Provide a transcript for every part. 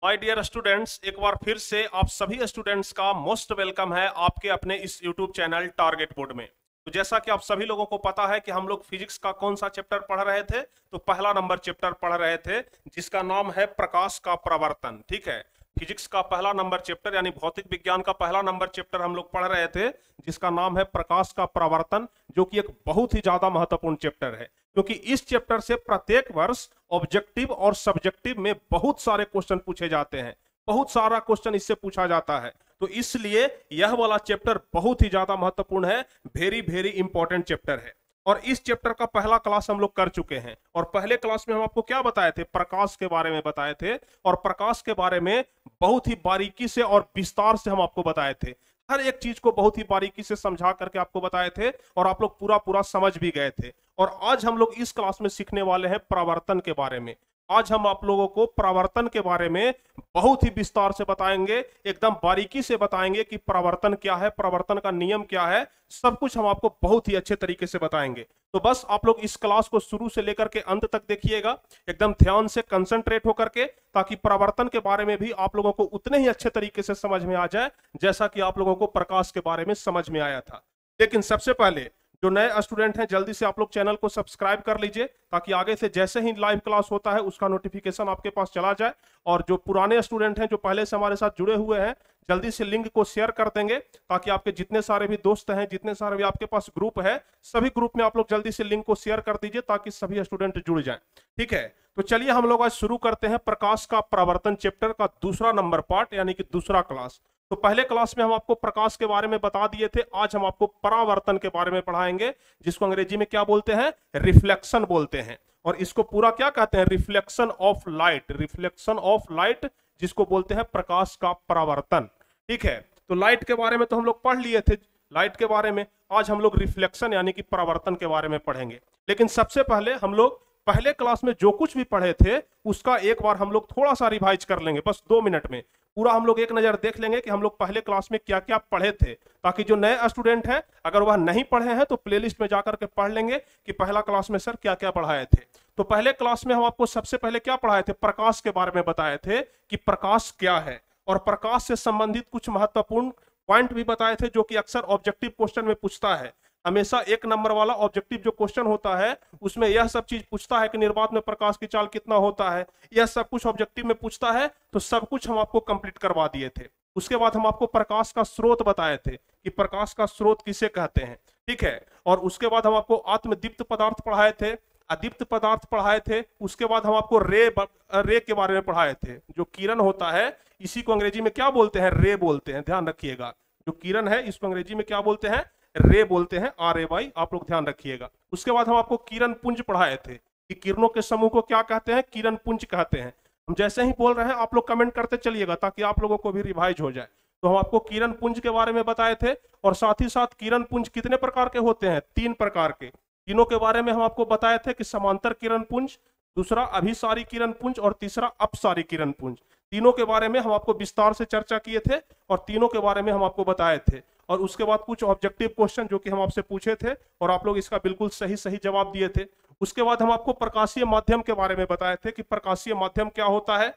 My dear students, एक बार फिर से आप सभी स्टूडेंट्स का मोस्ट वेलकम है आपके अपने इस यूट्यूब चैनल टारगेट बोर्ड में। तो जैसा कि आप सभी लोगों को पता है कि हम लोग फिजिक्स का कौन सा चैप्टर पढ़ रहे थे, तो पहला नंबर चैप्टर पढ़ रहे थे जिसका नाम है प्रकाश का परावर्तन। ठीक है, फिजिक्स का पहला नंबर चैप्टर यानी भौतिक विज्ञान का पहला नंबर चैप्टर हम लोग पढ़ रहे थे जिसका नाम है प्रकाश का परावर्तन, जो कि एक बहुत ही ज्यादा महत्वपूर्ण चैप्टर है क्योंकि इस चैप्टर से प्रत्येक वर्ष ऑब्जेक्टिव और सब्जेक्टिव में बहुत सारे क्वेश्चन पूछे जाते हैं। बहुत सारा क्वेश्चन इससे पूछा जाता है, तो इसलिए यह वाला चैप्टर बहुत ही ज्यादा महत्वपूर्ण है, वेरी वेरी इंपॉर्टेंट चैप्टर है। और इस चैप्टर का पहला क्लास हम लोग कर चुके हैं और पहले क्लास में हम आपको क्या बताए थे, प्रकाश के बारे में बताए थे। और प्रकाश के बारे में बहुत ही बारीकी से और विस्तार से हम आपको बताए थे, हर एक चीज को बहुत ही बारीकी से समझा करके आपको बताए थे और आप लोग पूरा पूरा समझ भी गए थे। और आज हम लोग इस क्लास में सीखने वाले हैं परावर्तन के बारे में। आज हम आप लोगों को परावर्तन के बारे में बहुत ही विस्तार से बताएंगे, एकदम बारीकी से बताएंगे कि परावर्तन क्या है, परावर्तन का नियम क्या है, सब कुछ हम आपको बहुत ही अच्छे तरीके से बताएंगे। तो बस आप लोग इस क्लास को शुरू से लेकर के अंत तक देखिएगा, एकदम ध्यान से कंसंट्रेट होकर के, ताकि परावर्तन के बारे में भी आप लोगों को उतने ही अच्छे तरीके से समझ में आ जाए जैसा कि आप लोगों को प्रकाश के बारे में समझ में आया था। लेकिन सबसे पहले जो नए स्टूडेंट हैं, जल्दी से आप लोग चैनल को सब्सक्राइब कर लीजिए ताकि आगे से जैसे ही लाइव क्लास होता है उसका नोटिफिकेशन आपके पास चला जाए। और जो पुराने स्टूडेंट हैं, जो पहले से हमारे साथ जुड़े हुए हैं, जल्दी से लिंक को शेयर कर देंगे ताकि आपके जितने सारे भी दोस्त हैं, जितने सारे भी आपके पास ग्रुप है, सभी ग्रुप में आप लोग जल्दी से लिंक को शेयर कर दीजिए ताकि सभी स्टूडेंट जुड़ जाएं। ठीक है, तो चलिए हम लोग आज शुरू करते हैं प्रकाश का परावर्तन चैप्टर का दूसरा नंबर पार्ट यानी कि दूसरा क्लास। तो पहले क्लास में हम आपको प्रकाश के बारे में बता दिए थे, आज हम आपको परावर्तन के बारे में पढ़ाएंगे जिसको अंग्रेजी में क्या बोलते हैं, रिफ्लेक्शन बोलते हैं। और इसको पूरा क्या कहते हैं, reflection of light, reflection of light, जिसको बोलते हैं प्रकाश का परावर्तन। ठीक है, तो लाइट के बारे में तो हम लोग पढ़ लिए थे, लाइट के बारे में आज हम लोग रिफ्लेक्शन यानी कि परावर्तन के बारे में पढ़ेंगे। लेकिन सबसे पहले हम लोग पहले क्लास में जो कुछ भी पढ़े थे उसका एक बार हम लोग थोड़ा सा रिवाइज कर लेंगे, बस 2 मिनट में पूरा हम लोग एक नजर देख लेंगे कि हम लोग पहले क्लास में क्या क्या पढ़े थे, ताकि जो नए स्टूडेंट हैं अगर वह नहीं पढ़े हैं तो प्लेलिस्ट में जाकर के पढ़ लेंगे कि पहला क्लास में सर क्या क्या पढ़ाए थे। तो पहले क्लास में हम आपको सबसे पहले क्या पढ़ाए थे, प्रकाश के बारे में बताए थे कि प्रकाश क्या है और प्रकाश से संबंधित कुछ महत्वपूर्ण पॉइंट भी बताए थे जो कि अक्सर ऑब्जेक्टिव क्वेश्चन में पूछता है। हमेशा 1 नंबर वाला ऑब्जेक्टिव जो क्वेश्चन होता है उसमें यह सब चीज पूछता है कि निर्वात में प्रकाश की चाल कितना होता है, यह सब कुछ ऑब्जेक्टिव में पूछता है। तो सब कुछ हम आपको कंप्लीट करवा दिए थे। उसके बाद हम आपको प्रकाश का स्रोत बताए थे कि प्रकाश का स्रोत किसे कहते हैं। ठीक है, और उसके बाद हम आपको आत्मदीप्त पदार्थ पढ़ाए थे, अदीप्त पदार्थ पढ़ाए थे। उसके बाद हम आपको रे के बारे में पढ़ाए थे। जो किरण होता है इसी को अंग्रेजी में क्या बोलते हैं, रे बोलते हैं, ध्यान रखिएगा। जो किरण है इसको अंग्रेजी में क्या बोलते हैं, रे बोलते हैं, RAY, आप लोग ध्यान रखिएगा। उसके बाद हम आपको किरण पुंज पढ़ाए थे कि किरणों के समूह को क्या कहते हैं, किरण पुंज कहते हैं। हम जैसे ही बोल रहे हैं आप लोग कमेंट करते चलिएगा ताकि आप लोगों को भी रिवाइज हो जाए। तो हम आपको किरण पुंज के बारे में बताए थे और साथ ही साथ किरण पुंज कितने प्रकार के होते हैं, 3 प्रकार के। तीनों के बारे में हम आपको बताए थे कि समांतर किरण पुंज, दूसरा अभिसारी किरण पुंज और तीसरा अपसारी किरण पुंज। तीनों के बारे में हम आपको विस्तार से चर्चा किए थे और तीनों के बारे में हम आपको बताए थे। और उसके बाद कुछ ऑब्जेक्टिव क्वेश्चन जो कि हम आपसे पूछे थे और आप लोग इसका बिल्कुल सही सही जवाब दिए थे। उसके बाद हम आपको प्रकाशीय माध्यम के बारे में बताए थे कि प्रकाशीय माध्यम क्या होता है,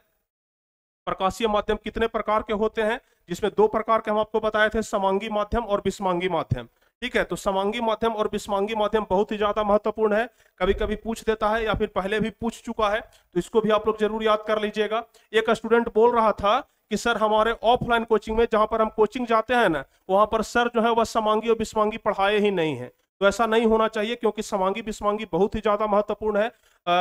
प्रकाशीय माध्यम कितने प्रकार के होते हैं, जिसमें 2 प्रकार के हम आपको बताए थे, समांगी माध्यम और विषमांगी माध्यम। ठीक है, तो समांगी माध्यम और विषमांगी माध्यम बहुत ही ज्यादा महत्वपूर्ण है, कभी कभी पूछ देता है या फिर पहले भी पूछ चुका है, तो इसको भी आप लोग जरूर याद कर लीजिएगा। एक स्टूडेंट बोल रहा था कि सर हमारे ऑफलाइन कोचिंग में जहां पर हम कोचिंग जाते हैं ना, वहां पर सर जो है वह समांगी और विषमांगी पढ़ाए ही नहीं है। तो ऐसा नहीं होना चाहिए क्योंकि समांगी विषमांगी बहुत ही ज्यादा महत्वपूर्ण है,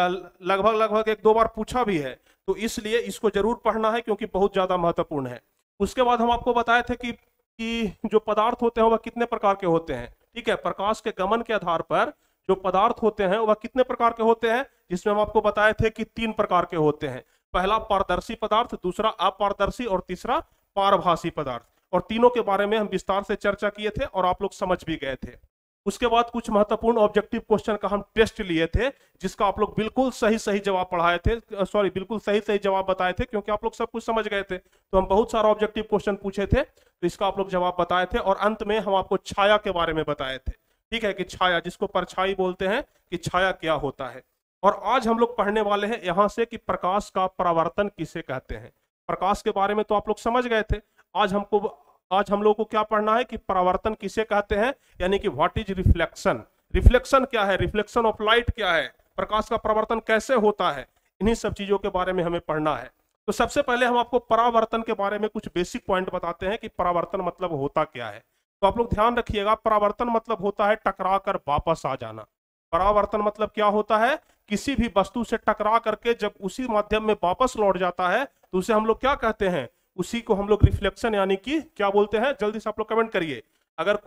लगभग 1-2 बार पूछा भी है, तो इसलिए इसको जरूर पढ़ना है क्योंकि बहुत ज्यादा महत्वपूर्ण है। उसके बाद हम आपको बताए थे कि जो पदार्थ होते हैं वह कितने प्रकार के होते हैं। ठीक है, प्रकाश के गमन के आधार पर जो पदार्थ होते हैं वह कितने प्रकार के होते हैं, जिसमें हम आपको बताए थे कि 3 प्रकार के होते हैं। पहला पारदर्शी पदार्थ, दूसरा अपारदर्शी और तीसरा पारभासी पदार्थ। और तीनों के बारे में हम विस्तार से चर्चा किए थे और आप लोग समझ भी गए थे। उसके बाद कुछ महत्वपूर्ण ऑब्जेक्टिव क्वेश्चन का हम टेस्ट लिए थे जिसका आप लोग बिल्कुल सही सही जवाब पढ़ाए थे, सॉरी बिल्कुल सही सही जवाब बताए थे क्योंकि आप लोग सब कुछ समझ गए थे। तो हम बहुत सारा ऑब्जेक्टिव क्वेश्चन पूछे थे तो इसका आप लोग जवाब बताए थे। और अंत में हम आपको छाया के बारे में बताए थे। ठीक है, कि छाया, जिसको परछाई बोलते हैं, कि छाया क्या होता है। और आज हम लोग पढ़ने वाले हैं यहां से कि प्रकाश का परावर्तन किसे कहते हैं। प्रकाश के बारे में तो आप लोग समझ गए थे। आज हम लोगों को क्या पढ़ना है कि परावर्तन किसे कहते हैं, यानी कि व्हाट इज रिफ्लेक्शन, रिफ्लेक्शन क्या है, रिफ्लेक्शन ऑफ लाइट क्या है, प्रकाश का परावर्तन कैसे होता है, इन्हीं सब चीजों के बारे में हमें पढ़ना है। तो सबसे पहले हम आपको परावर्तन के बारे में कुछ बेसिक पॉइंट बताते हैं कि परावर्तन मतलब होता क्या है। तो आप लोग ध्यान रखिएगा, परावर्तन मतलब होता है टकरा कर वापस आ जाना। परावर्तन मतलब क्या होता है, किसी भी वस्तु से टकरा करके जब उसी माध्यम में वापस लौट जाता है तो उसे हम लोग क्या कहते हैं, उसी को हम लोग रिफ्लेक्शन यानी कि क्या बोलते हैं, जल्दी से आप लोग कमेंट करिए। अगर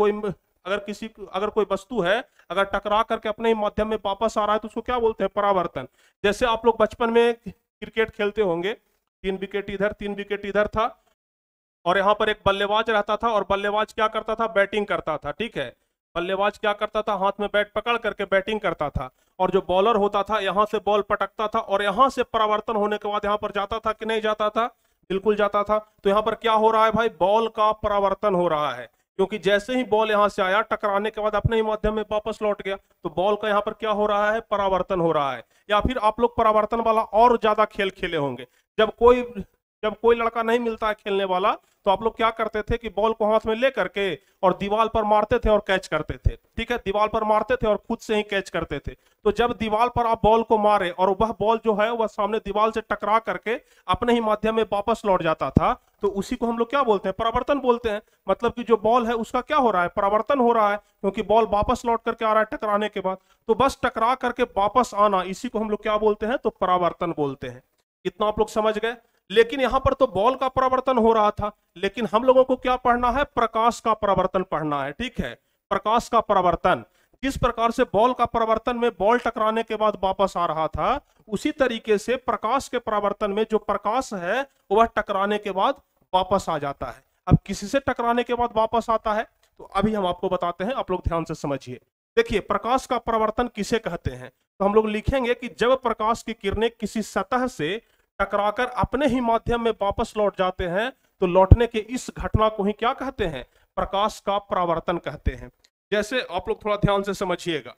कोई वस्तु है अगर टकरा करके अपने ही माध्यम में वापस आ रहा है तो उसको क्या बोलते हैं, परावर्तन। जैसे आप लोग बचपन में क्रिकेट खेलते होंगे, 3 विकेट इधर 3 विकेट इधर था और यहाँ पर एक बल्लेबाज रहता था और बल्लेबाज क्या करता था, बैटिंग करता था, ठीक है। बल्लेबाज क्या करता था, हाथ में बैट पकड़ करके बैटिंग करता था और जो बॉलर होता था यहाँ से बॉल पटकता था और यहाँ से परावर्तन होने के बाद यहाँ पर जाता था कि नहीं जाता था, बिल्कुल जाता था। तो यहाँ पर क्या हो रहा है भाई, बॉल का परावर्तन हो रहा है, क्योंकि जैसे ही बॉल यहाँ से आया टकराने के बाद अपने ही माध्यम में वापस लौट गया, तो बॉल का यहाँ पर क्या हो रहा है, परावर्तन हो रहा है। या फिर आप लोग परावर्तन वाला और ज्यादा खेल खेले होंगे, जब कोई लड़का नहीं मिलता है खेलने वाला तो आप लोग क्या करते थे कि बॉल को हाथ में ले करके और दीवार पर मारते थे और कैच करते थे, ठीक है। दीवार पर मारते थे और खुद से ही कैच करते थे। तो जब दीवार पर आप बॉल को मारे और वह बॉल जो है वह सामने दीवार से टकरा करके अपने ही माध्यम में वापस लौट जाता था, तो उसी को हम लोग क्या बोलते हैं, परावर्तन बोलते हैं। मतलब कि जो बॉल है उसका क्या हो रहा है, परावर्तन हो रहा है, क्योंकि बॉल वापस लौट करके आ रहा है टकराने के बाद। तो बस टकरा करके वापस आना, इसी को हम लोग क्या बोलते हैं, तो परावर्तन बोलते हैं। इतना आप लोग समझ गए। लेकिन यहां पर तो बॉल का परावर्तन हो रहा था, लेकिन हम लोगों को क्या पढ़ना है, प्रकाश का परावर्तन पढ़ना है, ठीक है। प्रकाश का परावर्तन, जिस प्रकार से बॉल का परावर्तन में बॉल टकराने के बाद वापस आ रहा था, उसी तरीके से प्रकाश के परावर्तन में जो प्रकाश है वह टकराने के बाद वापस आ जाता है। अब किसी से टकराने के बाद वापस आता है, तो अभी हम आपको बताते हैं, आप लोग ध्यान से समझिए। देखिए, प्रकाश का परावर्तन किसे कहते हैं, तो हम लोग लिखेंगे कि जब प्रकाश की किरणें किसी सतह से टकराकर अपने ही माध्यम में वापस लौट जाते हैं, तो लौटने के इस घटना को ही क्या कहते हैं, प्रकाश का परावर्तन कहते हैं। जैसे आप लोग थोड़ा ध्यान से समझिएगा,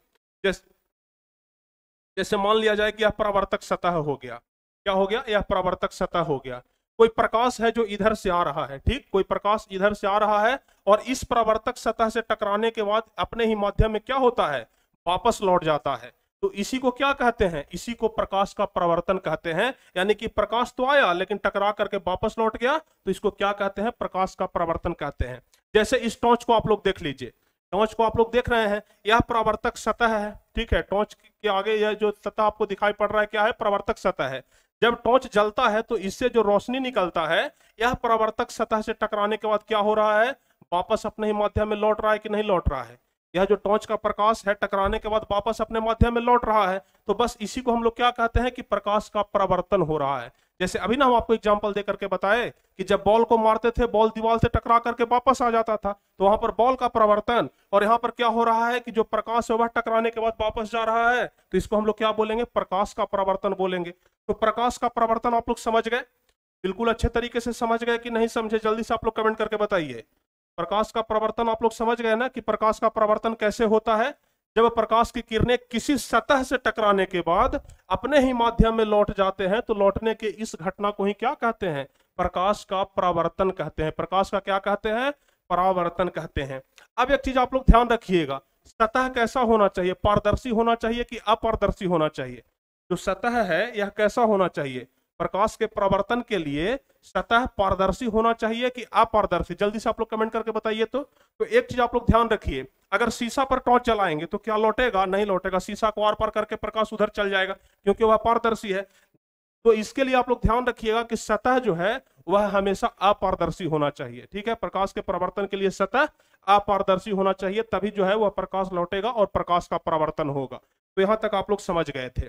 जैसे मान लिया जाए कि यह परावर्तक सतह हो गया, क्या हो गया, यह परावर्तक सतह हो गया। कोई प्रकाश है जो इधर से आ रहा है, ठीक, कोई प्रकाश इधर से आ रहा है और इस परावर्तक सतह से टकराने के बाद अपने ही माध्यम में क्या होता है, वापस लौट जाता है। तो इसी को क्या कहते हैं, इसी को प्रकाश का परावर्तन कहते हैं। यानी कि प्रकाश तो आया लेकिन टकरा करके वापस लौट गया, तो इसको क्या कहते हैं, प्रकाश का परावर्तन कहते हैं। जैसे इस टॉर्च को आप लोग देख लीजिए, टॉर्च को आप लोग देख रहे हैं, यह परावर्तक सतह है, ठीक है। टॉर्च के आगे यह जो सतह आपको दिखाई पड़ रहा है क्या है, परावर्तक सतह है। जब टॉर्च जलता है तो इससे जो रोशनी निकलता है, यह परावर्तक सतह से टकराने के बाद क्या हो रहा है, वापस अपने ही माध्यम में लौट रहा है कि नहीं लौट रहा है। यह जो टॉर्च का प्रकाश है टकराने के बाद वापस अपने माध्यम में लौट रहा है, तो बस इसी को हम लोग क्या कहते हैं कि प्रकाश का परावर्तन हो रहा है। जैसे अभी ना हम आपको एग्जांपल दे करके बताए कि जब बॉल को मारते थे, बॉल दीवार से टकरा करके वापस आ जाता था, तो वहां पर बॉल का परावर्तन, और यहाँ पर क्या हो रहा है कि जो प्रकाश है वह टकराने के बाद वापस जा रहा है, तो इसको हम लोग क्या बोलेंगे, प्रकाश का परावर्तन बोलेंगे। तो प्रकाश का परावर्तन आप लोग समझ गए, बिल्कुल अच्छे तरीके से समझ गए कि नहीं समझे, जल्दी से आप लोग कमेंट करके बताइए। प्रकाश का परावर्तन आप लोग समझ गए ना, कि प्रकाश का परावर्तन कैसे होता है, जब प्रकाश की किरणें किसी सतह से टकराने के बाद अपने ही माध्यम में लौट जाते हैं, तो लौटने के इस घटना को ही क्या कहते हैं, प्रकाश का परावर्तन कहते हैं। प्रकाश का क्या कहते हैं, परावर्तन कहते हैं। अब एक चीज आप लोग ध्यान रखिएगा, सतह कैसा होना चाहिए, पारदर्शी होना चाहिए कि अपारदर्शी होना चाहिए। जो सतह है यह कैसा होना चाहिए, प्रकाश के परावर्तन के लिए सतह पारदर्शी होना चाहिए कि अपारदर्शी, जल्दी से आप लोग कमेंट करके बताइए। तो एक चीज आप लोग ध्यान रखिए, अगर शीशा पर टॉर्च जलाएंगे तो क्या लौटेगा, नहीं लौटेगा, शीशा को आर पार करके प्रकाश उधर चल जाएगा, क्योंकि वह पारदर्शी है। तो इसके लिए आप लोग ध्यान रखिएगा कि सतह जो है वह हमेशा अपारदर्शी होना चाहिए, ठीक है। प्रकाश के परावर्तन के लिए सतह अपारदर्शी होना चाहिए, तभी जो है वह प्रकाश लौटेगा और प्रकाश का परावर्तन होगा। तो यहां तक आप लोग समझ गए थे।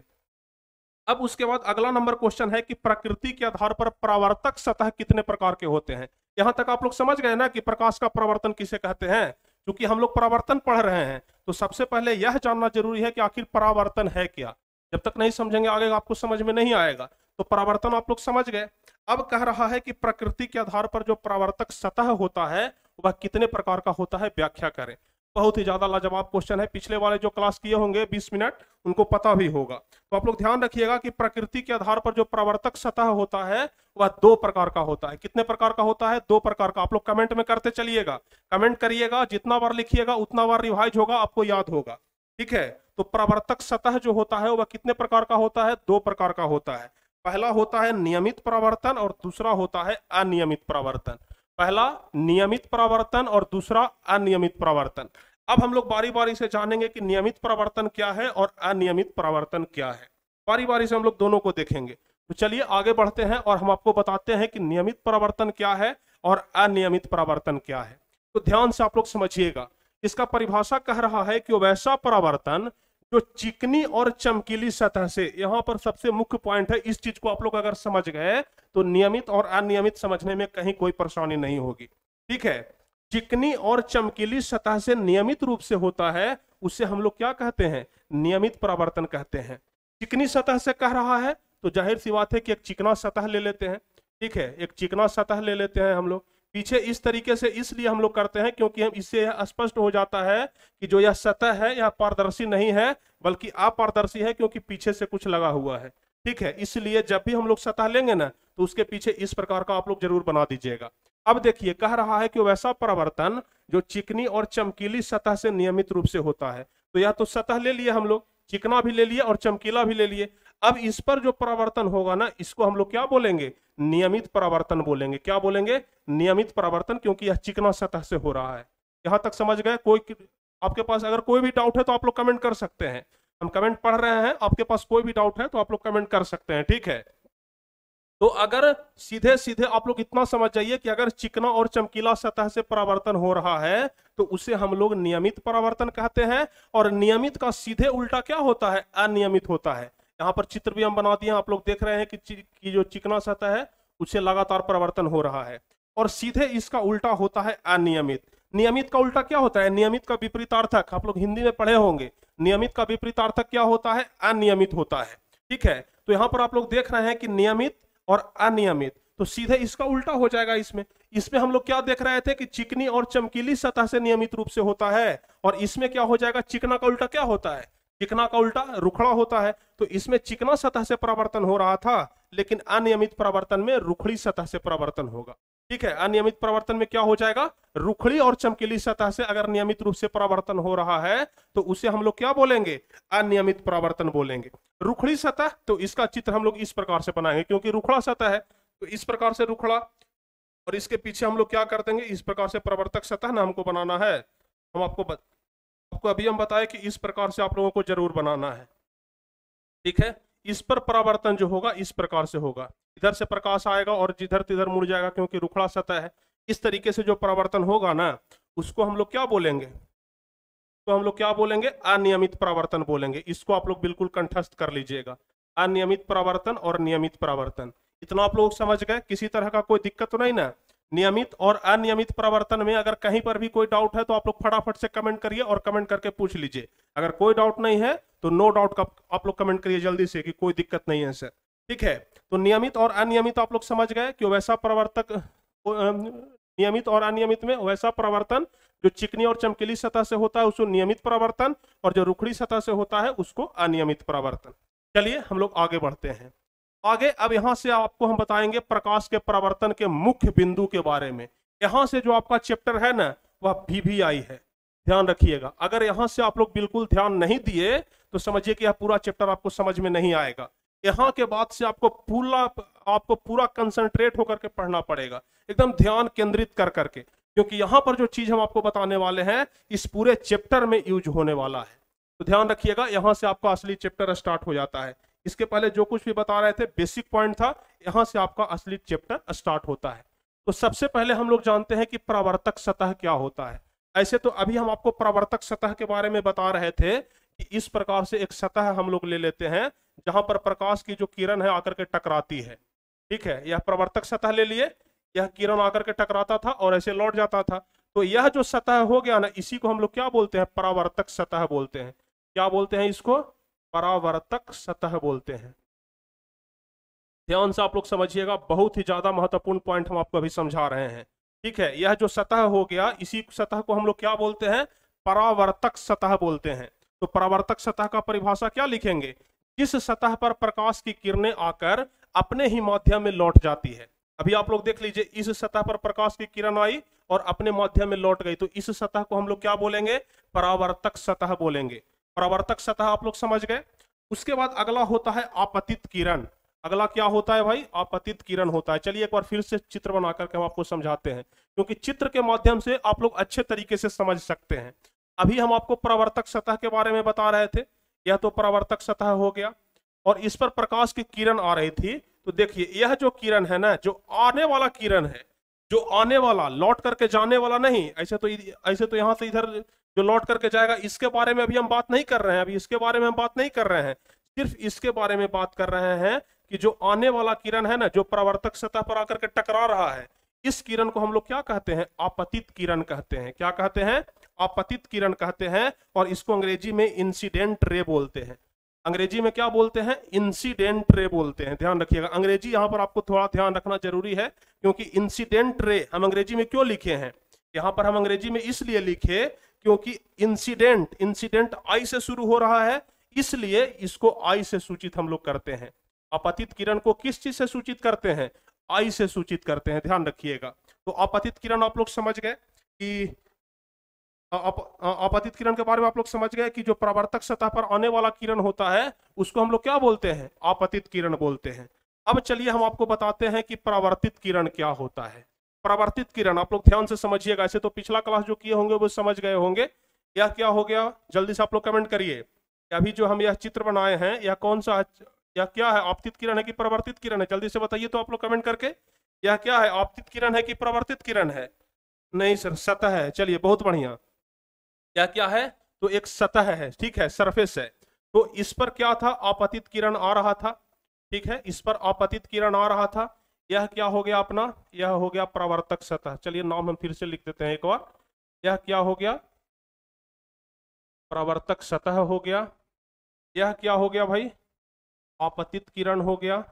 अब उसके बाद अगला नंबर क्वेश्चन है कि प्रकृति के आधार पर परावर्तक सतह कितने प्रकार के होते हैं। यहां तक आप लोग समझ गए ना कि प्रकाश का परावर्तन किसे कहते हैं। क्योंकि हम लोग परावर्तन पढ़ रहे हैं, तो सबसे पहले यह जानना जरूरी है कि आखिर परावर्तन है क्या। जब तक नहीं समझेंगे आगे आपको समझ में नहीं आएगा। तो परावर्तन आप लोग समझ गए। अब कह रहा है कि प्रकृति के आधार पर जो परावर्तक सतह होता है वह कितने प्रकार का होता है, व्याख्या करें। बहुत ही ज्यादा लाजवाब क्वेश्चन है, पिछले वाले जो क्लास किए होंगे 20 मिनट उनको पता भी होगा। तो आप लोग ध्यान रखिएगा कि प्रकृति के आधार पर जो परावर्तक सतह होता है वह दो प्रकार का होता है। कितने प्रकार का होता है? दो प्रकार का। आप लोग कमेंट में करते चलिएगा, कमेंट करिएगा, जितना बार लिखिएगा उतना बार रिवाइज होगा, आपको याद होगा। ठीक है, तो परावर्तक सतह जो होता है वह कितने प्रकार का होता है? दो प्रकार का होता है। पहला होता है नियमित परावर्तन और दूसरा होता है अनियमित परावर्तन। पहला नियमित परावर्तन और दूसरा अनियमित परावर्तन। अब हम लोग बारी बारी से जानेंगे कि नियमित परावर्तन क्या है और अनियमित परावर्तन क्या है। बारी बारी से हम लोग दोनों को देखेंगे। तो चलिए आगे बढ़ते हैं और हम आपको बताते हैं कि नियमित परावर्तन क्या है और अनियमित परावर्तन क्या है। तो ध्यान से आप लोग समझिएगा, इसका परिभाषा कह रहा है कि वैसा परावर्तन जो चिकनी और चमकीली सतह से, यहां पर सबसे मुख्य पॉइंट है, इस चीज को आप लोग अगर समझ गए तो नियमित और अनियमित समझने में कहीं कोई परेशानी नहीं होगी। ठीक है, चिकनी और चमकीली सतह से नियमित रूप से होता है, उसे हम लोग क्या कहते हैं? नियमित परावर्तन कहते हैं। चिकनी सतह से कह रहा है तो जाहिर सी बात है कि एक चिकना सतह ले लेते हैं। ठीक है, एक चिकना सतह ले लेते हैं हम लोग। पीछे इस तरीके से इसलिए हम लोग करते हैं क्योंकि हम इससे स्पष्ट हो जाता है कि जो यह सतह है यह पारदर्शी नहीं है बल्कि अपारदर्शी है, क्योंकि पीछे से कुछ लगा हुआ है। ठीक है, इसलिए जब भी हम लोग सतह लेंगे ना तो उसके पीछे इस प्रकार का आप लोग जरूर बना दीजिएगा। अब देखिए, कह रहा है कि वैसा परावर्तन जो चिकनी और चमकीली सतह से नियमित रूप से होता है। तो यह तो सतह ले लिए हम लोग, चिकना भी ले लिए और चमकीला भी ले लिए। अब इस पर जो परावर्तन होगा ना, इसको हम लोग क्या बोलेंगे? नियमित परावर्तन बोलेंगे। क्या बोलेंगे? नियमित परावर्तन, क्योंकि यह चिकना सतह से हो रहा है। यहां तक समझ गए? कोई आपके पास अगर कोई भी डाउट है तो आप लोग कमेंट कर सकते हैं। हम कमेंट पढ़ रहे हैं, आपके पास कोई भी डाउट है तो आप लोग कमेंट कर सकते हैं। ठीक है, तो अगर सीधे सीधे आप लोग इतना समझ जाइए कि अगर चिकना और चमकीला सतह से परावर्तन हो रहा है तो उसे हम लोग नियमित परावर्तन कहते हैं। और नियमित का सीधे उल्टा क्या होता है? अनियमित होता है। यहाँ पर चित्र भी हम बना दिए, आप लोग देख रहे हैं कि जो चिकना सतह है उससे लगातार परावर्तन हो रहा है, और सीधे इसका उल्टा होता है अनियमित। नियमित का उल्टा क्या होता है? नियमित का विपरीतार्थक आप लोग हिंदी में पढ़े होंगे। नियमित का विपरीतार्थक क्या होता है? अनियमित होता है। ठीक है, तो यहाँ पर आप लोग देख रहे हैं कि नियमित और अनियमित, तो सीधे इसका उल्टा हो जाएगा। इसमें हम लोग क्या देख रहे थे कि चिकनी और चमकीली सतह से नियमित रूप से होता है, और इसमें क्या हो जाएगा? चिकना का उल्टा क्या होता है? चिकना का उल्टा रुखड़ा होता है। तो इसमें चिकना सतह से परावर्तन हो रहा था, लेकिन अनियमित परावर्तन में रुखड़ी सतह से परावर्तन होगा। ठीक है, अनियमित परावर्तन में क्या हो जाएगा? रुखड़ी और चमकीली सतह से अगर नियमित रूप से परावर्तन हो रहा है तो उसे हम लोग क्या बोलेंगे? अनियमित परावर्तन बोलेंगे। रुखड़ी सतह, तो इसका चित्र हम लोग इस प्रकार से बनाएंगे, क्योंकि रुखड़ा सतह है तो इस प्रकार से रुखड़ा, और इसके पीछे हम लोग क्या कर देंगे? इस प्रकार से परावर्तक सतह ना हमको बनाना है। हम आपको अभी हम बताए कि इस प्रकार से आप लोगों को जरूर बनाना है। ठीक है, इस पर परावर्तन जो होगा इस प्रकार से होगा, इधर से प्रकाश आएगा और जिधर तिधर मुड़ जाएगा, क्योंकि रुखड़ा सतह है। इस तरीके से जो परावर्तन होगा ना उसको हम लोग क्या बोलेंगे? तो हम लोग क्या बोलेंगे? अनियमित परावर्तन बोलेंगे। इसको आप लोग बिल्कुल कंठस्थ कर लीजिएगा, अनियमित परावर्तन और नियमित परावर्तन। इतना आप लोग समझ गए? किसी तरह का कोई दिक्कत तो नहीं ना? नियमित और अनियमित परावर्तन में अगर कहीं पर भी कोई डाउट है तो आप लोग फटाफट से कमेंट करिए और कमेंट करके पूछ लीजिए। अगर कोई डाउट नहीं है तो नो डाउट का आप लोग कमेंट करिए जल्दी से कि कोई दिक्कत नहीं है सर। ठीक है, तो नियमित और अनियमित आप लोग समझ गए कि वैसा परावर्तक, नियमित और अनियमित में वैसा परावर्तन जो चिकनी और चमकीली सतह से होता है उसको नियमित परावर्तन, और जो रुखड़ी सतह से होता है उसको अनियमित परावर्तन। चलिए हम लोग आगे बढ़ते हैं। आगे अब यहां से आपको हम बताएंगे प्रकाश के परावर्तन के मुख्य बिंदु के बारे में। यहां से जो आपका चैप्टर है ना वह VVI है, ध्यान रखिएगा। अगर यहां से आप लोग बिल्कुल ध्यान नहीं दिए तो समझिए कि यह पूरा चैप्टर आपको समझ में नहीं आएगा। यहाँ के बाद से आपको पूरा कंसंट्रेट होकर के पढ़ना पड़ेगा, एकदम ध्यान केंद्रित कर करके, क्योंकि यहाँ पर जो चीज हम आपको बताने वाले हैं इस पूरे चैप्टर में यूज होने वाला है। तो ध्यान रखिएगा, यहाँ से आपका असली चैप्टर स्टार्ट हो जाता है। इसके पहले जो कुछ भी बता रहे थे बेसिक पॉइंट था, यहाँ से आपका असली चैप्टर स्टार्ट होता है। तो सबसे पहले हम लोग जानते हैं कि परावर्तक सतह क्या होता है। ऐसे तो अभी हम आपको परावर्तक सतह के बारे में बता रहे थे कि इस प्रकार से एक सतह हम लोग ले लेते हैं जहां पर प्रकाश की जो किरण है आकर के टकराती है। ठीक है, यह प्रवर्तक सतह ले लिए, यह किरण आकर के टकराता था और ऐसे लौट जाता था। तो यह जो सतह हो गया ना, इसी को हम लोग क्या बोलते हैं? परावर्तक सतह बोलते हैं। क्या बोलते हैं इसको? परावर्तक सतह बोलते हैं। ध्यान से आप लोग समझिएगा, बहुत ही ज्यादा महत्वपूर्ण पॉइंट हम आपको अभी समझा रहे हैं। ठीक है, यह जो सतह हो गया, इसी सतह को हम लोग क्या बोलते हैं? परावर्तक सतह बोलते हैं। तो परावर्तक सतह का परिभाषा क्या लिखेंगे? जिस सतह पर प्रकाश की किरणें आकर अपने ही माध्यम में लौट जाती है। अभी आप लोग देख लीजिए, इस सतह पर प्रकाश की किरण आई और अपने माध्यम में लौट गई, तो इस सतह को हम लोग क्या बोलेंगे? परावर्तक सतह बोलेंगे। परावर्तक सतह आप लोग समझ गए। उसके बाद अगला होता है आपतित किरण। अगला क्या होता है भाई? आपतित किरण होता है। चलिए एक बार फिर से चित्र बना करके हम आपको समझाते हैं, क्योंकि चित्र के माध्यम से आप लोग अच्छे तरीके से समझ सकते हैं। अभी हम आपको परावर्तक सतह के बारे में बता रहे थे। यह तो परावर्तक सतह हो गया और इस पर प्रकाश की किरण आ रही थी। तो देखिए, यह जो किरण है ना, जो आने वाला किरण है, जो आने वाला, लौट करके जाने वाला नहीं। ऐसे तो यहां से इधर जो लौट करके जाएगा, इसके बारे में अभी हम बात नहीं कर रहे हैं। अभी इसके बारे में हम बात नहीं कर रहे हैं, सिर्फ इसके बारे में बात कर रहे हैं कि जो आने वाला किरण है ना, जो परावर्तक सतह पर आकर के टकरा रहा है, इस किरण को हम लोग क्या कहते हैं? आपतित किरण कहते हैं। क्या कहते हैं? आपतित किरण कहते हैं। और इसको अंग्रेजी में इंसिडेंट रे बोलते हैं। अंग्रेजी में क्या बोलते हैं? इंसिडेंट रे बोलते हैं। ध्यान रखिएगा, अंग्रेजी यहाँ पर आपको थोड़ा ध्यान रखना जरूरी है, क्योंकि इंसिडेंट रे हम अंग्रेजी में क्यों लिखे हैं? यहाँ पर हम अंग्रेजी में इसलिए लिखे क्योंकि इंसिडेंट आई से शुरू हो रहा है, इसलिए इसको आई से सूचित हम लोग करते हैं। आपतित किरण को किस चीज से सूचित करते हैं? आई से सूचित करते हैं। ध्यान रखिएगा। तो आपतित किरण आप लोग समझ गए कि आपतित किरण के बारे में आप लोग समझ गए कि जो परावर्तक सतह पर आने वाला किरण होता है, उसको हम लोग क्या बोलते हैं? आपतित किरण बोलते हैं। अब चलिए हम आपको बताते हैं कि परावर्तित किरण क्या होता है। परावर्तित किरण आप लोग ध्यान से समझिएगा। ऐसे तो पिछला क्लास जो किए होंगे वो समझ गए होंगे। यह क्या हो गया? जल्दी से आप लोग कमेंट करिए। अभी जो हम यह चित्र बनाए हैं, यह कौन सा है? यह क्या है? आपतित किरण है कि परावर्तित किरण है? जल्दी से बताइए तो आप लोग कमेंट करके। यह क्या है? आपतित किरण है कि परावर्तित किरण है? नहीं सर, सतह है। चलिए, बहुत बढ़िया। यह क्या है? तो एक सतह है, ठीक है, सरफेस है। तो इस पर क्या था? आपतित किरण आ रहा था, ठीक है, इस पर आपतित किरण आ रहा था। यह क्या हो गया अपना? यह हो गया परावर्तक सतह। चलिए नाम हम फिर से लिख देते हैं एक बार। यह क्या हो गया? परावर्तक सतह हो गया। यह क्या हो गया भाई? आपतित किरण हो गया।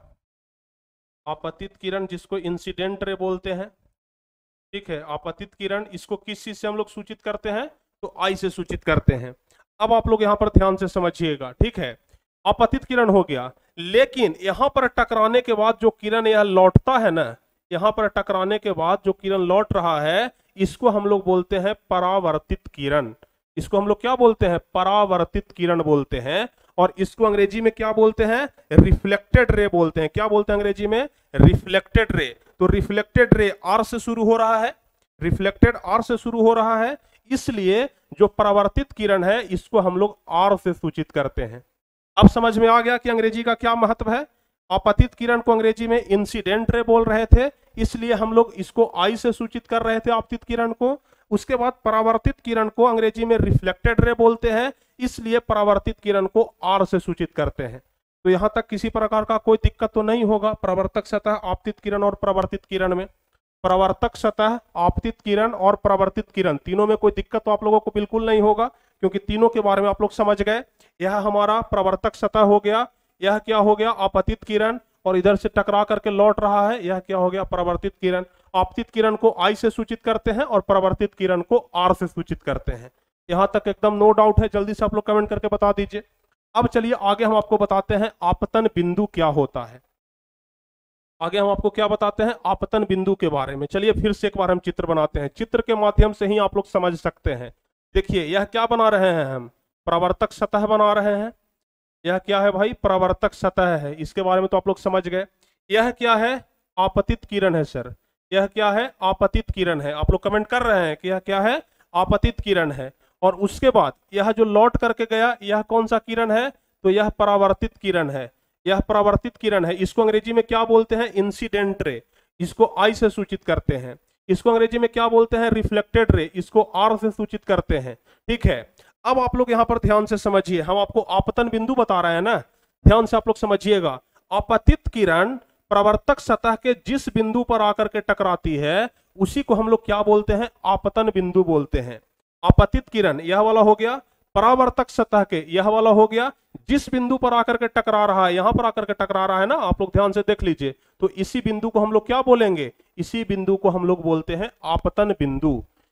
आपतित किरण जिसको इंसिडेंट रे बोलते हैं, ठीक है। आपतित किरण, इसको किस चीज से हम लोग सूचित करते हैं? तो आई से सूचित करते हैं। अब आप लोग यहाँ पर ध्यान से समझिएगा, ठीक है। आपतित किरण हो गया, लेकिन यहाँ पर टकराने के बाद जो किरण यह लौटता है ना, यहाँ पर टकराने के बाद जो किरण लौट रहा है, इसको हम लोग बोलते हैं परावर्तित किरण। इसको हम लोग क्या बोलते हैं? परावर्तित किरण बोलते हैं। और इसको अंग्रेजी में क्या बोलते हैं? रिफ्लेक्टेड रे बोलते हैं। क्या बोलते हैं अंग्रेजी में? Reflected ray. तो रिफ्लेक्टेड रे आर से शुरू हो रहा है, रिफ्लेक्टेड आर से शुरू हो रहा है, इसलिए जो परावर्तित किरण है इसको हम लोग आर से सूचित करते हैं। अब समझ में आ गया कि अंग्रेजी का क्या महत्व है। आपतित किरण को अंग्रेजी में इंसिडेंट रे बोल रहे थे, इसलिए हम लोग इसको आई से सूचित कर रहे थे, आपतित किरण को। उसके बाद परावर्तित किरण को अंग्रेजी में रिफ्लेक्टेड रे बोलते हैं, इसलिए परावर्तित किरण को आर से सूचित करते हैं। तो यहां तक किसी प्रकार का कोई दिक्कत तो नहीं होगा परावर्तक सतह, आपतित किरण और परावर्तित किरण में। परावर्तक सतह, आपतित किरण और परावर्तित किरण, तीनों में कोई दिक्कत तो आप लोगों को बिल्कुल नहीं होगा, क्योंकि तीनों के बारे में आप लोग समझ गए। यह हमारा परावर्तक सतह हो गया, यह क्या हो गया? आपतित किरण, और इधर से टकरा करके लौट रहा है, यह क्या हो गया? परावर्तित किरण। आपतित किरण को आई से सूचित करते हैं और परावर्तित किरण को आर से सूचित करते हैं। यहां तक एकदम नो डाउट है? जल्दी से आप लोग कमेंट करके बता दीजिए। अब चलिए आगे हम आपको बताते हैं आपतन बिंदु क्या होता है। आगे हम आपको क्या बताते हैं? आपतन बिंदु के बारे में। चलिए फिर से एक बार हम चित्र बनाते हैं, चित्र के माध्यम से ही आप लोग समझ सकते हैं। देखिए, यह क्या बना रहे हैं हम? परावर्तक सतह बना रहे हैं। यह क्या है भाई? परावर्तक सतह है। इसके बारे में तो आप लोग समझ गए। यह क्या है? आपतित किरण है सर। यह क्या है? आपतित किरण है। आप लोग कमेंट कर रहे हैं कि यह क्या है? आपतित किरण है। और उसके बाद यह जो लौट करके गया, यह कौन सा किरण है? तो यह परावर्तित किरण है। यह परावर्तित किरण है। इसको अंग्रेजी में क्या बोलते हैं? Incident ray. इसको आई से सूचित करते हैं। इसको अंग्रेजी में क्या बोलते हैं? Reflected ray. इसको आर से सूचित करते हैं, ठीक है। अब आप लोग यहाँ पर ध्यान से समझिए, हम आपको आपतन बिंदु बता रहे हैं ना, ध्यान से आप लोग समझिएगा। आपतित किरण प्रवर्तक सतह के जिस बिंदु पर आकर के टकराती है, उसी को हम लोग क्या बोलते हैं? आपतन बिंदु बोलते हैं। आपतित किरण यह वाला हो गया, परावर्तक सतह के यह वाला हो गया, जिस बिंदु पर आकर के टकरा रहा है, यहां पर आकर के टकरा रहा है ना, आप लोग ध्यान से देख लीजिए। तो इसी बिंदु को हम लोग क्या बोलेंगे? इसी बिंदु को हम लोग बोलते हैं आपतन बिंदु।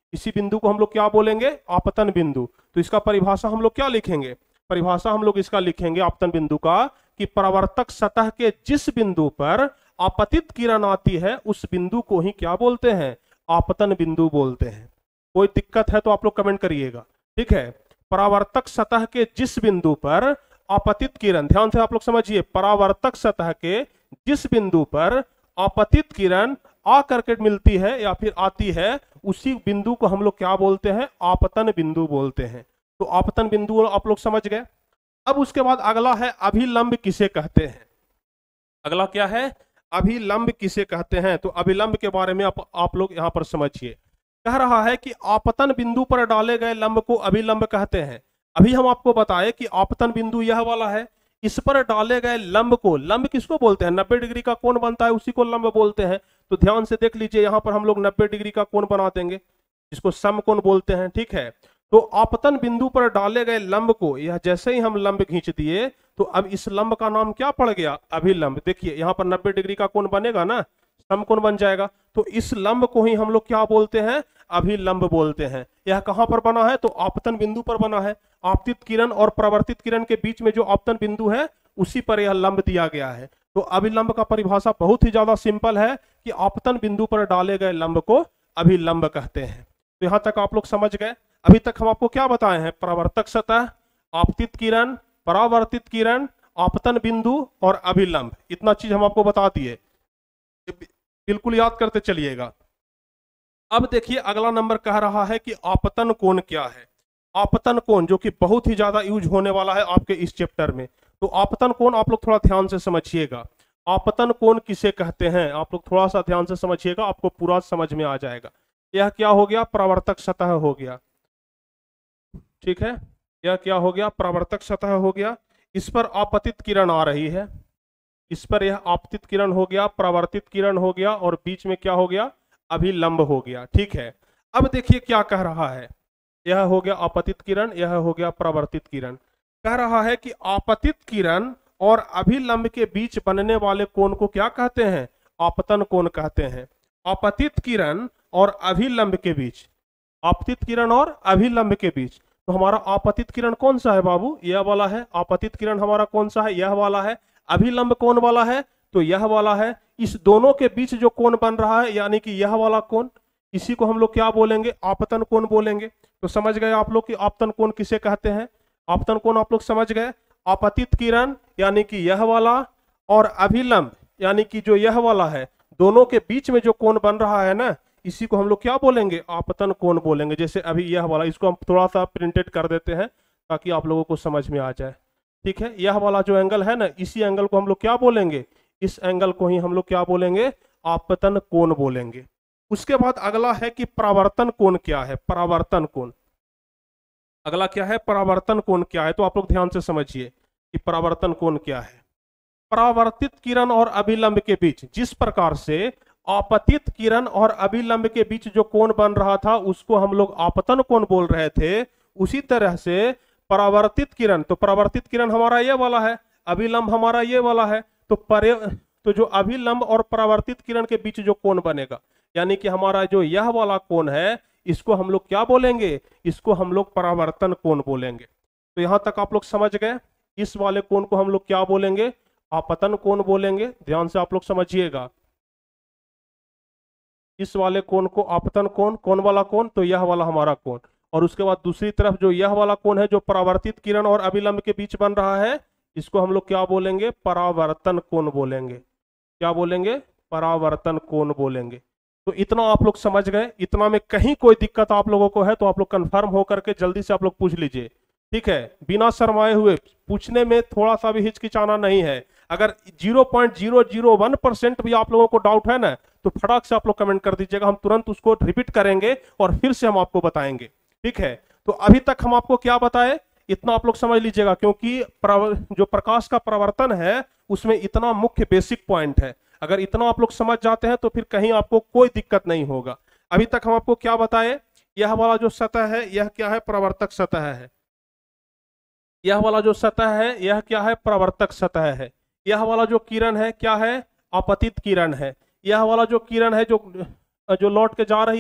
इसी बिंदु को हम लोग क्या बोलेंगे, आपतन बिंदु। तो इसका परिभाषा हम लोग क्या लिखेंगे, परिभाषा हम लोग इसका लिखेंगे आपतन बिंदु का कि परावर्तक सतह के जिस बिंदु पर आपतित किरण आती है उस बिंदु को ही क्या बोलते हैं, आपतन बिंदु बोलते हैं। कोई दिक्कत है तो आप लोग कमेंट करिएगा, ठीक है। परावर्तक सतह के जिस बिंदु पर आपतित किरण, ध्यान से आप लोग समझिए, परावर्तक सतह के जिस बिंदु पर आपतित किरण आ करके मिलती है या फिर आती है उसी बिंदु को हम लोग क्या बोलते हैं, आपतन बिंदु बोलते हैं। तो आपतन बिंदु आप लोग समझ गए। अब उसके बाद अगला है अभिलंब किसे कहते हैं। अगला क्या है, अभिलंब किसे कहते हैं। तो अभिलंब के बारे में आप लोग यहां पर समझिए। कह रहा है कि आपतन बिंदु पर डाले गए लंब को अभिलंब कहते हैं। अभी हम आपको बताए कि आपतन बिंदु यह वाला है, इस पर डाले गए लंब को, लंब किसको बोलते हैं, 90 डिग्री का कोण बनता है उसी को लंब बोलते हैं। तो ध्यान से देख लीजिए, यहां पर हम लोग 90 डिग्री का कोण बना देंगे जिसको समकोण बोलते हैं, ठीक है। तो आपतन बिंदु पर डाले गए लंब को, यह जैसे ही हम लंब खींच दिए तो अब इस लंब का नाम क्या पड़ गया, अभिलंब। देखिए यहां पर 90 डिग्री का कोण बनेगा ना, समकोण बन जाएगा। तो इस लंब को ही हम लोग क्या बोलते हैं, अभिलंब बोलते हैं। यह कहां पर बना है, तो आपतन बिंदु पर बना है। आपतित किरण और परावर्तित किरण के बीच में जो आपतन बिंदु है उसी पर यह लंब दिया गया है। तो अभिलंब का परिभाषा बहुत ही ज्यादा सिंपल है कि आपतन बिंदु पर डाले गए लंब को अभिलंब कहते हैं। तो यहां तक आप लोग समझ गए। अभी तक हम आपको क्या बताए हैं, परावर्तक सतह, आपतित किरण, परावर्तित किरण, आपतन बिंदु और अभिलंब, इतना चीज हम आपको बता दिए, बिल्कुल याद करते चलिएगा। अब देखिए अगला नंबर कह रहा है कि आपतन कोण क्या है। आपतन कोण जो कि बहुत ही ज्यादा यूज होने वाला है आपके इस चैप्टर में। तो आपतन कोण आप लोग थोड़ा ध्यान से समझिएगा। आपतन कोण किसे कहते हैं, आप लोग थोड़ा सा ध्यान से समझिएगा, आपको पूरा समझ में आ जाएगा। यह क्या हो गया, परावर्तक सतह हो गया, ठीक है। यह क्या हो गया, परावर्तक सतह हो गया। इस पर आपतित किरण आ रही है, इस पर यह आपतित किरण हो गया, परावर्तित किरण हो गया और बीच में क्या हो गया, अभिलंब हो गया, ठीक है। अब देखिए क्या कह रहा है, यह हो गया आपतित किरण, यह हो गया परावर्तित किरण। कह रहा है कि आपतित किरण और अभिलंब के बीच बनने वाले कोण को क्या कहते हैं, आपतन कोण कहते हैं। आपतित किरण और अभिलंब के बीच, आपतित किरण और अभिलंब के बीच, तो हमारा आपतित किरण कौन सा है बाबू, यह वाला है। आपतित किरण हमारा कौन सा है, यह वाला है। अभिलंब कौन वाला है, तो यह वाला है। इस दोनों के बीच जो कोण बन रहा है यानी कि यह वाला कोण, इसी को हम लोग क्या बोलेंगे, आपतन कोण बोलेंगे। तो समझ गए आप लोग कि आपतन कोण किसे कहते हैं। आपतन कोण आप लोग समझ गए। आपतित किरण यानी कि यह वाला और अभिलंब यानी कि जो यह वाला है, दोनों के बीच में जो कोण बन रहा है ना, इसी को हम लोग क्या बोलेंगे, आपतन कोण बोलेंगे। जैसे अभी यह वाला, इसको हम थोड़ा सा प्रिंटेड कर देते हैं ताकि आप लोगों को समझ में आ जाए, ठीक है। यह वाला जो एंगल है ना, इसी एंगल को हम लोग क्या बोलेंगे, इस एंगल को ही हम लोग क्या बोलेंगे, आपतन कोण बोलेंगे। उसके बाद अगला है कि परावर्तन कोण क्या है। परावर्तन कोण अगला क्या है, परावर्तन कोण क्या है। तो आप लोग ध्यान से समझिए कि परावर्तन कोण क्या है। परावर्तित किरण और अभिलंब के बीच, जिस प्रकार से आपतित किरण और अभिलंब के बीच जो कोण बन रहा था उसको हम लोग आपतन कोण बोल रहे थे, उसी तरह से परावर्तित किरण, तो परावर्तित किरण हमारा ये वाला है, अभिलंब हमारा ये वाला है। तो जो अभिलंब और परावर्तित किरण के बीच जो कोण बनेगा यानी कि हमारा जो यह वाला कोण है, इसको हम लोग क्या बोलेंगे, इसको हम लोग परावर्तन कोण बोलेंगे। तो यहां तक आप लोग समझ गए। इस वाले कोण को हम लोग क्या बोलेंगे, आपतन कोण बोलेंगे। ध्यान से आप लोग समझिएगा, इस वाले कोण को आपतन कोण, कौन वाला कोण, तो यह वाला हमारा कोण। और उसके बाद दूसरी तरफ जो यह वाला कोण है जो परावर्तित किरण और अभिलंब के बीच बन रहा है, इसको हम लोग क्या बोलेंगे, परावर्तन कोण बोलेंगे। क्या बोलेंगे, परावर्तन कोण बोलेंगे। तो इतना आप लोग समझ गए। इतना में कहीं कोई दिक्कत आप लोगों को है तो आप लोग कंफर्म होकर के जल्दी से आप लोग पूछ लीजिए, ठीक है। बिना शर्माए हुए, पूछने में थोड़ा सा भी हिचकिचाना नहीं है। अगर 0.001% भी आप लोगों को डाउट है ना, तो फटाक से आप लोग कमेंट कर दीजिएगा, हम तुरंत उसको रिपीट करेंगे और फिर से हम आपको बताएंगे, ठीक है। तो अभी तक हम आपको क्या बताए, इतना आप लोग समझ लीजिएगा, क्योंकि जो प्रकाश का परावर्तन है उसमें इतना मुख्य बेसिक पॉइंट है। अगर इतना आप लोग समझ जाते हैं तो फिर कहीं आपको कोई दिक्कत नहीं होगा। अभी तक हम आपको क्या बताए, यह वाला जो सतह है यह क्या है, परावर्तक सतह है। यह वाला जो सतह है यह क्या है, परावर्तक सतह है। यह वाला जो किरण है क्या है, आपतित किरण है। यह वाला जो किरण है जो लौट के जा रही है,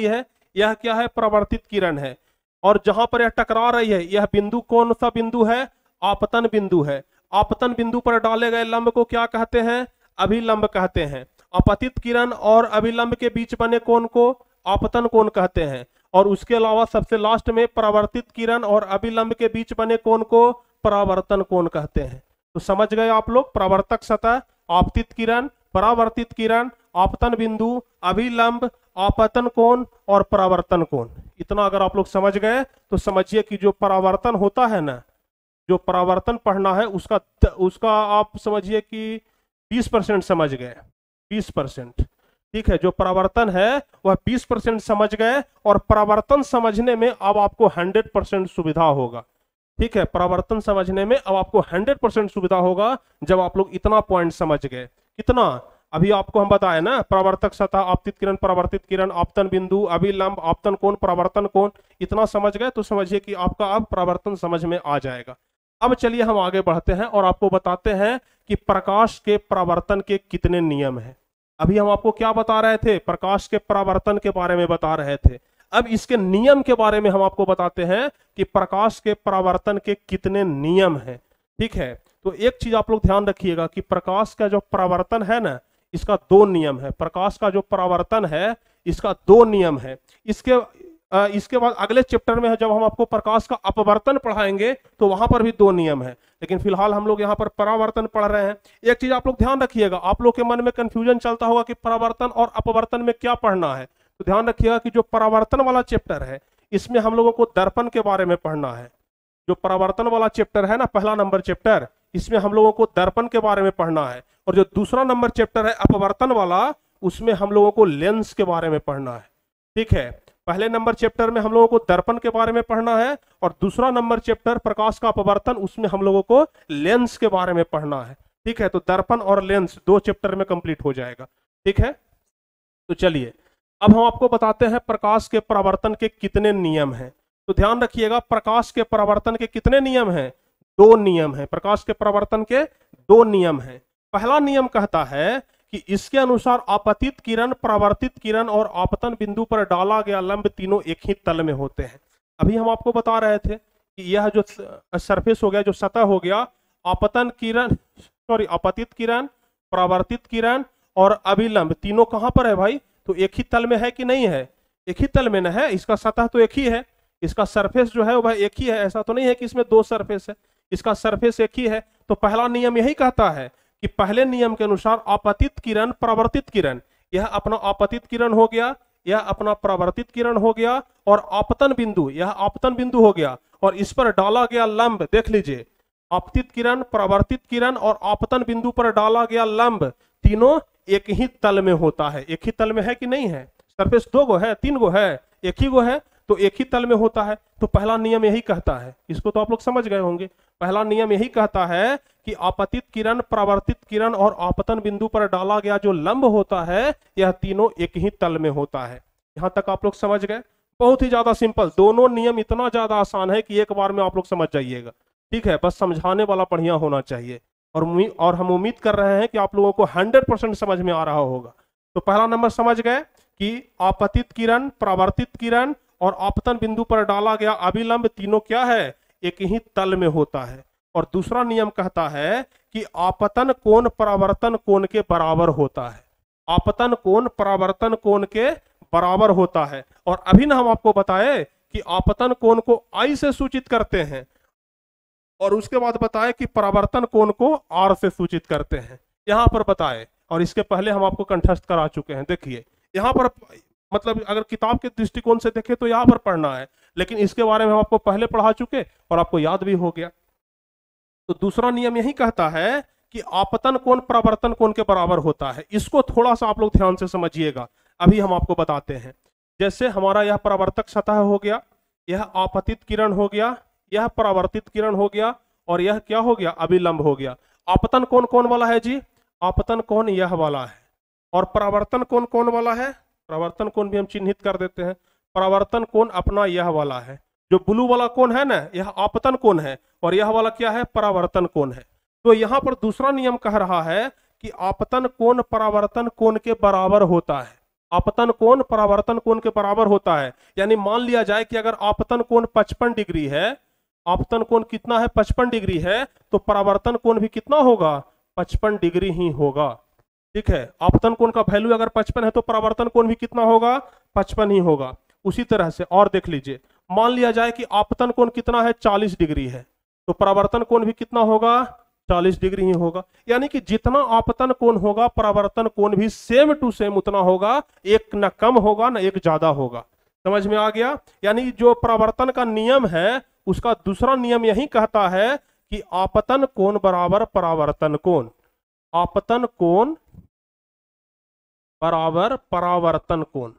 यह क्या है, परावर्तित किरण है। और जहां पर यह टकरा रही है, यह बिंदु कौन सा बिंदु है, आपतन बिंदु है। आपतन बिंदु पर डाले गए लंब को क्या कहते हैं, अभिलंब कहते हैं। अपतित किरण और अभिलंब के बीच बने कोण को आपतन कोण कहते हैं। और उसके अलावा सबसे लास्ट में परावर्तित किरण और अभिलंब के बीच बने कोण को परावर्तन कोण कहते हैं। तो समझ गए आप लोग, परावर्तक सतह, आपतित किरण, परावर्तित किरण, आपतन बिंदु, अभिलंब, आपतन कोण और परावर्तन कोण। इतना अगर आप लोग समझ गए तो समझिए कि जो परावर्तन होता है ना, जो परावर्तन पढ़ना है उसका आप समझिए कि 20% समझ गए, 20%। ठीक है, जो परावर्तन है वह 20% समझ गए और परावर्तन समझने में अब आपको 100% सुविधा होगा। ठीक है, परावर्तन समझने में अब आपको 100% सुविधा होगा जब आप लोग इतना पॉइंट समझ गए। कितना, अभी आपको हम बताए ना, परावर्तक सतह, आपतित किरण, परावर्तित किरण, आपतन बिंदु, अभिलंब, आपतन कोण, परावर्तन कोण, इतना समझ गए तो समझिए कि आपका अब परावर्तन समझ में आ जाएगा। अब चलिए हम आगे बढ़ते हैं और आपको बताते हैं कि प्रकाश के परावर्तन के कितने नियम हैं। अभी हम आपको क्या बता रहे थे, प्रकाश के परावर्तन के बारे में बता रहे थे। अब इसके नियम के बारे में हम आपको बताते हैं कि प्रकाश के परावर्तन के कितने नियम हैं। ठीक है, तो एक चीज आप लोग ध्यान रखिएगा कि प्रकाश का जो परावर्तन है ना, इसका 2 नियम है। प्रकाश का जो परावर्तन है इसका 2 नियम है। इसके बाद अगले चैप्टर में जब हम आपको प्रकाश का अपवर्तन पढ़ाएंगे तो वहां पर भी 2 नियम है, लेकिन फिलहाल हम लोग यहाँ पर परावर्तन पढ़ रहे हैं। एक चीज आप लोग ध्यान रखिएगा, आप लोग के मन में कंफ्यूजन चलता होगा कि परावर्तन और अपवर्तन में क्या पढ़ना है। तो ध्यान रखिएगा कि जो परावर्तन वाला चैप्टर है इसमें हम लोगों को दर्पण के बारे में पढ़ना है। जो परावर्तन वाला चैप्टर है ना, पहला नंबर चैप्टर, इसमें हम लोगों को दर्पण के बारे में पढ़ना है। और जो दूसरा नंबर चैप्टर है अपवर्तन वाला, उसमें हम लोगों को लेंस के बारे में पढ़ना है। ठीक है, पहले नंबर चैप्टर में हम लोगों को दर्पण के बारे में पढ़ना है और दूसरा नंबर चैप्टर प्रकाश का अपवर्तन, उसमें हम लोगों को लेंस के बारे में पढ़ना है। ठीक है, तो दर्पण और लेंस 2 चैप्टर में कंप्लीट हो जाएगा। ठीक है, तो चलिए अब हम आपको बताते हैं प्रकाश के परावर्तन के कितने नियम हैं। तो ध्यान रखिएगा, प्रकाश के परावर्तन के कितने नियम हैं, 2 नियम हैं। प्रकाश के परावर्तन के 2 नियम हैं। पहला नियम कहता है कि इसके अनुसार आपतित किरण, परावर्तित किरण और आपतन बिंदु पर डाला गया लंब तीनों एक ही तल में होते हैं। अभी हम आपको बता रहे थे कि यह जो सरफेस हो गया, जो सतह हो गया, आपतन किरण, आपतित किरण, परावर्तित किरण और अभिलंब तीनों कहां पर है भाई, तो एक ही तल में है कि नहीं है, एक ही तल में न है। इसका सतह तो एक ही है, इसका सरफेस जो है वह एक ही है, ऐसा तो नहीं है कि इसमें 2 सरफेस है, इसका सरफेस एक ही है। तो पहला नियम यही कहता है कि पहले नियम के अनुसार आपतित किरण, परावर्तित किरण, यह अपना आपतित किरण हो गया, यह अपना परावर्तित किरण हो गया, और आपतन बिंदु, यह आपतन बिंदु हो गया, और इस पर डाला गया लंब, देख लीजिए, आपतित किरण, परावर्तित किरण और आपतन बिंदु पर डाला गया लंब तीनों एक ही तल में होता है। एक ही तल में है कि नहीं है, सरफेस 2 गो है, 3 गो है, एक ही गो है, तो एक ही तल में होता है। तो पहला नियम यही कहता है, इसको तो आप लोग समझ गए होंगे। पहला नियम यही कहता है कि आपतित किरण, परावर्तित किरण और आपतन बिंदु पर डाला गया जो लंब होता है यह तीनों एक ही तल में होता है। यहां तक आप लोग समझ गए, बहुत ही ज्यादा सिंपल। दोनों नियम इतना ज्यादा आसान है कि एक बार में आप लोग समझ जाइएगा। ठीक है, बस समझाने वाला बढ़िया होना चाहिए। और हम उम्मीद कर रहे हैं कि आप लोगों को 100% समझ में आ रहा होगा। तो पहला नंबर समझ गए कि आपतित किरण, परावर्तित किरण और आपतन बिंदु पर डाला गया अभिलंब तीनों क्या है, एक ही तल में होता है। और दूसरा नियम कहता है कि आपतन कोण परावर्तन कोण के बराबर होता है। आपतन कोण परावर्तन कोण के बराबर होता है। और अभी ना हम आपको बताए कि आपतन कोण को I से सूचित करते हैं और उसके बाद बताए कि परावर्तन कोण को R से सूचित करते हैं, यहां पर बताए। और इसके पहले हम आपको कंठस्थ करा चुके हैं। देखिए यहां पर, मतलब अगर किताब के दृष्टिकोण से देखें तो यहां पर पढ़ना है, लेकिन इसके बारे में हम आपको पहले पढ़ा चुके और आपको याद भी हो गया। तो दूसरा नियम यही कहता है कि आपतन कोण परावर्तन कोण के बराबर होता है। इसको थोड़ा सा आप लोग ध्यान से समझिएगा, अभी हम आपको बताते हैं। जैसे हमारा यह परावर्तक सतह हो गया, यह आपतित किरण हो गया, यह परावर्तित किरण हो गया, और यह क्या हो गया, अभिलंब हो गया। आपतन कोण कौन वाला है जी, आपतन कोण यह वाला है। और परावर्तन कोण कौन वाला है, परावर्तन कोण भी हम चिन्हित कर देते हैं। परावर्तन कोण अपना यह वाला है, जो ब्लू वाला कोण है ना, यह आपतन कोण है, और यह वाला क्या है, परावर्तन कोण है। तो यहाँ पर दूसरा नियम कह रहा है कि आपतन कोण परावर्तन कोण के बराबर होता है। आपतन कोण परावर्तन कोण के बराबर होता है। यानी मान लिया जाए कि अगर आपतन कोण 55 डिग्री है, आपतन कोण कितना है 55 डिग्री है, तो परावर्तन कोण भी कितना होगा 55 डिग्री ही होगा। ठीक है, आपतन कोण का वैल्यू अगर 55 है तो परावर्तन कोण भी कितना होगा 55 ही होगा। उसी तरह से और देख लीजिए, मान लिया जाए कि आपतन कोण कितना है 40 डिग्री है, तो परावर्तन कोण भी कितना होगा 40 डिग्री ही होगा। यानी कि जितना आपतन कोण होगा परावर्तन कोण भी सेम टू सेम उतना होगा, एक न कम होगा न एक ज्यादा होगा। समझ में आ गया। यानी जो परावर्तन का नियम है उसका दूसरा नियम यही कहता है कि आपतन कोण बराबर परावर्तन कोण, आपतन कोण बराबर परावर्तन कोण।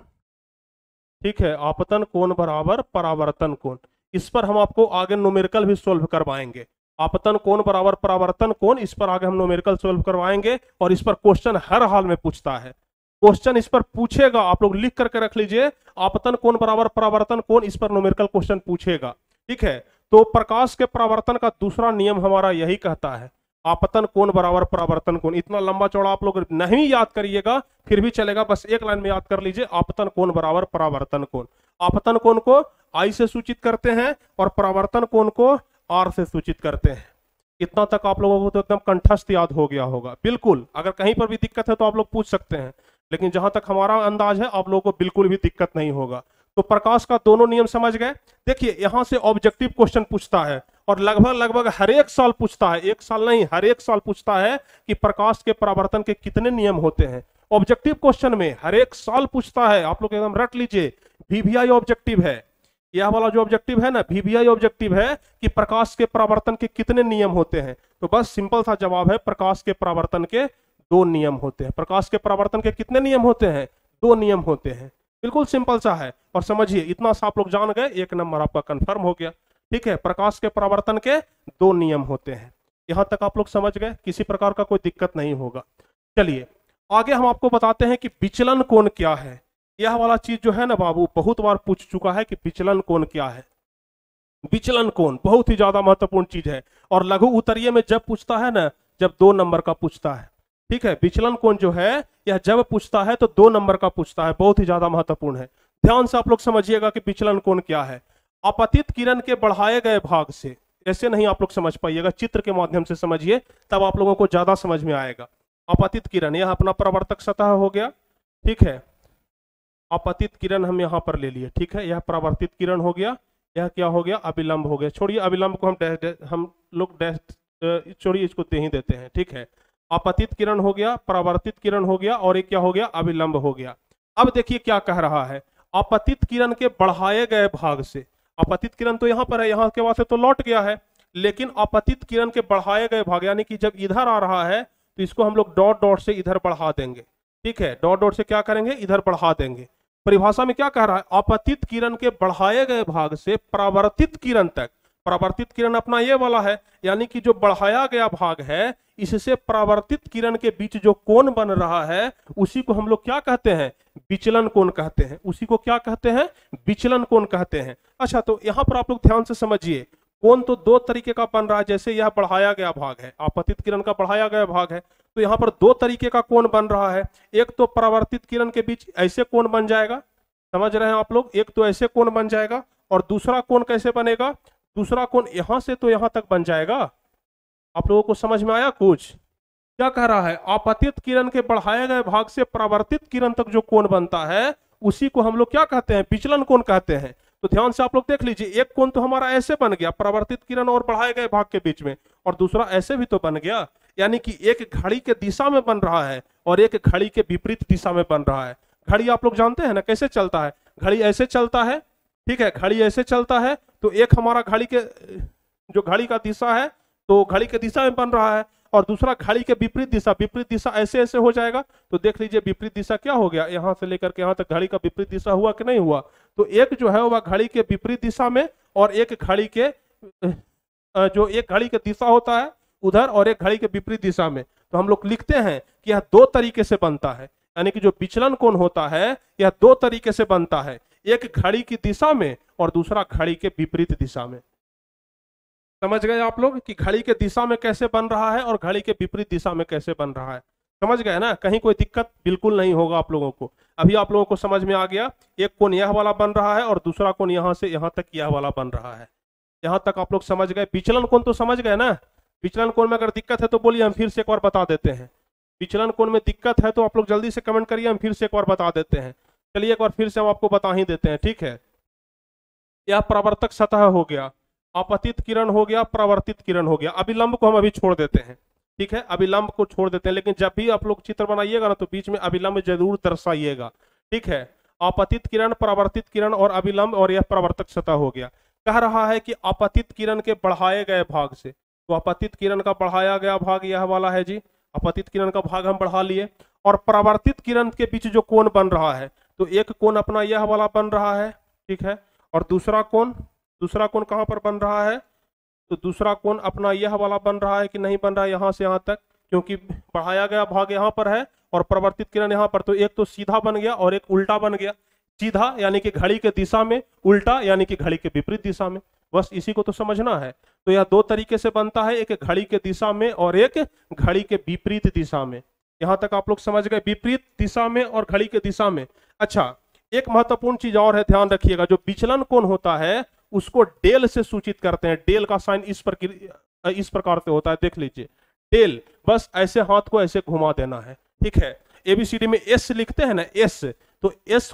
ठीक है, आपतन कोण बराबर परावर्तन कोण। इस पर हम आपको आगे न्यूमेरिकल भी सोल्व करवाएंगे। आपतन कोण बराबर परावर्तन कोण, इस पर आगे हम न्यूमेरिकल सोल्व करवाएंगे और इस पर क्वेश्चन हर हाल में पूछता है। क्वेश्चन इस पर पूछेगा, आप लोग लिख करके रख लीजिए, आपतन कोण बराबर परावर्तन कोण, इस पर न्यूमेरिकल क्वेश्चन पूछेगा। ठीक है, तो प्रकाश के परावर्तन का दूसरा नियम हमारा यही कहता है, आपतन कोण बराबर परावर्तन कोण। इतना लंबा चौड़ा आप लोग नहीं याद करिएगा फिर भी चलेगा, बस एक लाइन में याद कर लीजिए, आपतन कोण बराबर परावर्तन कोण। आपतन कोण को आई से सूचित करते हैं और परावर्तन कोण को आर से सूचित करते हैं। इतना तक आप लोगों को तो एकदम कंठस्थ याद हो गया होगा। बिल्कुल, अगर कहीं पर भी दिक्कत है तो आप लोग पूछ सकते हैं, लेकिन जहां तक हमारा अंदाज है आप लोगों को बिल्कुल भी दिक्कत नहीं होगा। तो प्रकाश का दोनों नियम समझ गए। देखिए यहां से ऑब्जेक्टिव क्वेश्चन पूछता है और लगभग हर एक साल पूछता है, एक साल नहीं हर एक साल पूछता है कि प्रकाश के परावर्तन के कितने नियम होते हैं। ऑब्जेक्टिव क्वेश्चन में हर एक साल पूछता है, आप लोग एकदम रट लीजिए, वीवीआई ऑब्जेक्टिव है, यह वाला जो ऑब्जेक्टिव है ना वीवीआई ऑब्जेक्टिव है कि प्रकाश के परावर्तन के कितने नियम होते हैं। तो बस सिंपल सा जवाब है, प्रकाश के परावर्तन के 2 नियम होते हैं। प्रकाश के परावर्तन के कितने नियम होते हैं 2 नियम होते हैं। बिल्कुल सिंपल सा है और समझिए इतना सा आप लोग जान गए, 1 नंबर आपका कंफर्म हो गया। ठीक है, प्रकाश के परावर्तन के 2 नियम होते हैं। यहां तक आप लोग समझ गए, किसी प्रकार का कोई दिक्कत नहीं होगा। चलिए आगे हम आपको बताते हैं कि विचलन कोण क्या है। यह वाला चीज जो है ना बाबू बहुत बार पूछ चुका है कि विचलन कोण क्या है। विचलन कोण बहुत ही ज्यादा महत्वपूर्ण चीज है और लघु उत्तरीय में जब पूछता है ना, जब 2 नंबर का पूछता है। ठीक है, विचलन कोण जो है यह जब पूछता है तो 2 नंबर का पूछता है, बहुत ही ज्यादा महत्वपूर्ण है। ध्यान से आप लोग समझिएगा कि विचलन कोण क्या है। आपतित किरण के बढ़ाए गए भाग से, ऐसे नहीं आप लोग समझ पाइएगा, चित्र के माध्यम से समझिए तब आप लोगों को ज्यादा समझ में आएगा। आपतित किरण यह अपना परावर्तक सतह हो गया। ठीक है, आपतित किरण हम यहां पर ले लिए। ठीक है, यह परावर्तित किरण हो गया, यह क्या हो गया अभिलंब हो गया। छोड़िए अभिलंब को हम लोग छोड़िए, इसको दे ही देते हैं। ठीक है, आपतित किरण हो गया, परावर्तित किरण हो गया और एक क्या हो गया अभिलंब हो गया। अब देखिए क्या कह रहा है, आपतित किरण के बढ़ाए गए भाग से। आपतित किरण तो यहाँ पर है, यहाँ के वास्ते तो लौट गया है, लेकिन आपतित किरण के बढ़ाए गए भाग यानी कि जब इधर आ रहा है तो इसको हम लोग डॉट डॉट से इधर बढ़ा देंगे। ठीक है, डॉट डॉट से क्या करेंगे इधर बढ़ा देंगे। परिभाषा में क्या कह रहा है, आपतित किरण के बढ़ाए गए भाग से परावर्तित किरण तक। परावर्तित किरण अपना ये वाला है, यानी कि जो बढ़ाया गया भाग है इससे परावर्तित किरण के बीच जो कोण बन रहा है उसी को हम लोग क्या कहते हैं विचलन कोण कहते हैं। उसी को क्या कहते हैं विचलन कोण कहते हैं। अच्छा, तो यहां पर आप लोग ध्यान से समझिए, कोण तो 2 तरीके का बन रहा है। जैसे यह बढ़ाया गया भाग है, आपतित किरण का बढ़ाया गया भाग है, तो यहाँ पर 2 तरीके का कोण बन रहा है। एक तो परावर्तित किरण के बीच ऐसे कोण बन जाएगा, समझ रहे हैं आप लोग, एक तो ऐसे कोण बन जाएगा और दूसरा कोण कैसे बनेगा, दूसरा कोण यहां से तो यहां तक बन जाएगा। आप लोगों को समझ में आया कुछ? क्या कह रहा है, आपतित किरण के बढ़ाए गए भाग से परावर्तित किरण तक जो कोण बनता है उसी को हम लोग क्या कहते हैं विचलन कोण कहते हैं। तो ध्यान से आप लोग देख लीजिए, एक कोण तो हमारा ऐसे बन गया परावर्तित किरण और बढ़ाए गए भाग के बीच में, और दूसरा ऐसे भी तो बन गया, यानी कि एक घड़ी के दिशा में बन रहा है और एक घड़ी के विपरीत दिशा में बन रहा है। घड़ी आप लोग जानते हैं ना कैसे चलता है, घड़ी ऐसे चलता है। ठीक है, घड़ी ऐसे चलता है, तो एक हमारा घड़ी के जो घड़ी का दिशा है तो घड़ी के दिशा में बन रहा है और दूसरा घड़ी के विपरीत दिशा ऐसे ऐसे हो जाएगा। तो देख लीजिए विपरीत दिशा क्या हो गया, यहां से लेकर के यहां तक घड़ी का विपरीत दिशा हुआ कि नहीं हुआ। तो एक जो है वह घड़ी के विपरीत दिशा में और एक घड़ी के जो एक घड़ी के दिशा होता है उधर और एक घड़ी के विपरीत दिशा में। तो हम लोग लिखते हैं कि यह 2 तरीके से बनता है, यानी कि जो विचलन कोण होता है यह 2 तरीके से बनता है, एक घड़ी की दिशा में और दूसरा घड़ी के विपरीत दिशा में। समझ गए आप लोग कि घड़ी के दिशा में कैसे बन रहा है और घड़ी के विपरीत दिशा में कैसे बन रहा है। समझ गए ना, कहीं कोई दिक्कत बिल्कुल नहीं होगा आप लोगों को। अभी आप लोगों को समझ में आ गया, एक कोण यह वाला बन रहा है और दूसरा कोण यहाँ से यहाँ तक यह वाला बन रहा है। यहाँ तक आप लोग समझ गए। विचलन कोण तो समझ गए ना। विचलन कोण में अगर दिक्कत है तो बोलिए, हम फिर से एक बार बता देते हैं। विचलन कोण में दिक्कत है तो आप लोग जल्दी से कमेंट करिए, हम फिर से एक बार बता देते हैं। चलिए एक बार फिर से हम आपको बता ही देते हैं, ठीक है। यह परावर्तक सतह हो गया, आपतित किरण हो गया, परावर्तित किरण हो गया। अभिलंब को हम अभी छोड़ देते हैं, ठीक है, अभिलंब को छोड़ देते हैं। लेकिन जब भी आप लोग चित्र बनाइएगा ना तो बीच में अभिलंब जरूर दर्शाइएगा, ठीक है। आपतित किरण, परावर्तित किरण और अभिलंब, और यह परावर्तक सतह हो गया। कह रहा है कि आपतित किरण के बढ़ाए गए भाग से, तो आपतित किरण का बढ़ाया गया भाग यह वाला है जी, आपतित किरण का भाग हम बढ़ा लिए। और परावर्तित किरण के बीच जो कोण बन रहा है, तो एक कोण अपना यह वाला बन रहा है, ठीक है, और दूसरा कोण कहां पर बन रहा है, तो दूसरा कोण अपना यह वाला बन रहा है कि नहीं बन रहा है, यहां से यहां तक, क्योंकि बढ़ाया गया भाग यहां पर है और परावर्तित किरण यहां पर, तो एक तो सीधा बन गया और एक उल्टा बन गया। सीधा यानी कि घड़ी के दिशा में, उल्टा यानी कि घड़ी के विपरीत दिशा में, बस इसी को तो समझना है। तो यह दो तरीके से बनता है, एक घड़ी के दिशा में और एक घड़ी के विपरीत दिशा में। यहां तक आप लोग समझ गए, विपरीत दिशा में और घड़ी के दिशा में। अच्छा, एक महत्वपूर्ण चीज और है, ध्यान रखिएगा, जो विचलन कोण होता है उसको डेल से सूचित करते हैं। डेल का साइन इस प्रकार से होता है, देख लीजिए, डेल, बस ऐसे हाथ को ऐसे घुमा देना है, ठीक है। एबीसीडी में एस लिखते हैं ना, एस, तो एस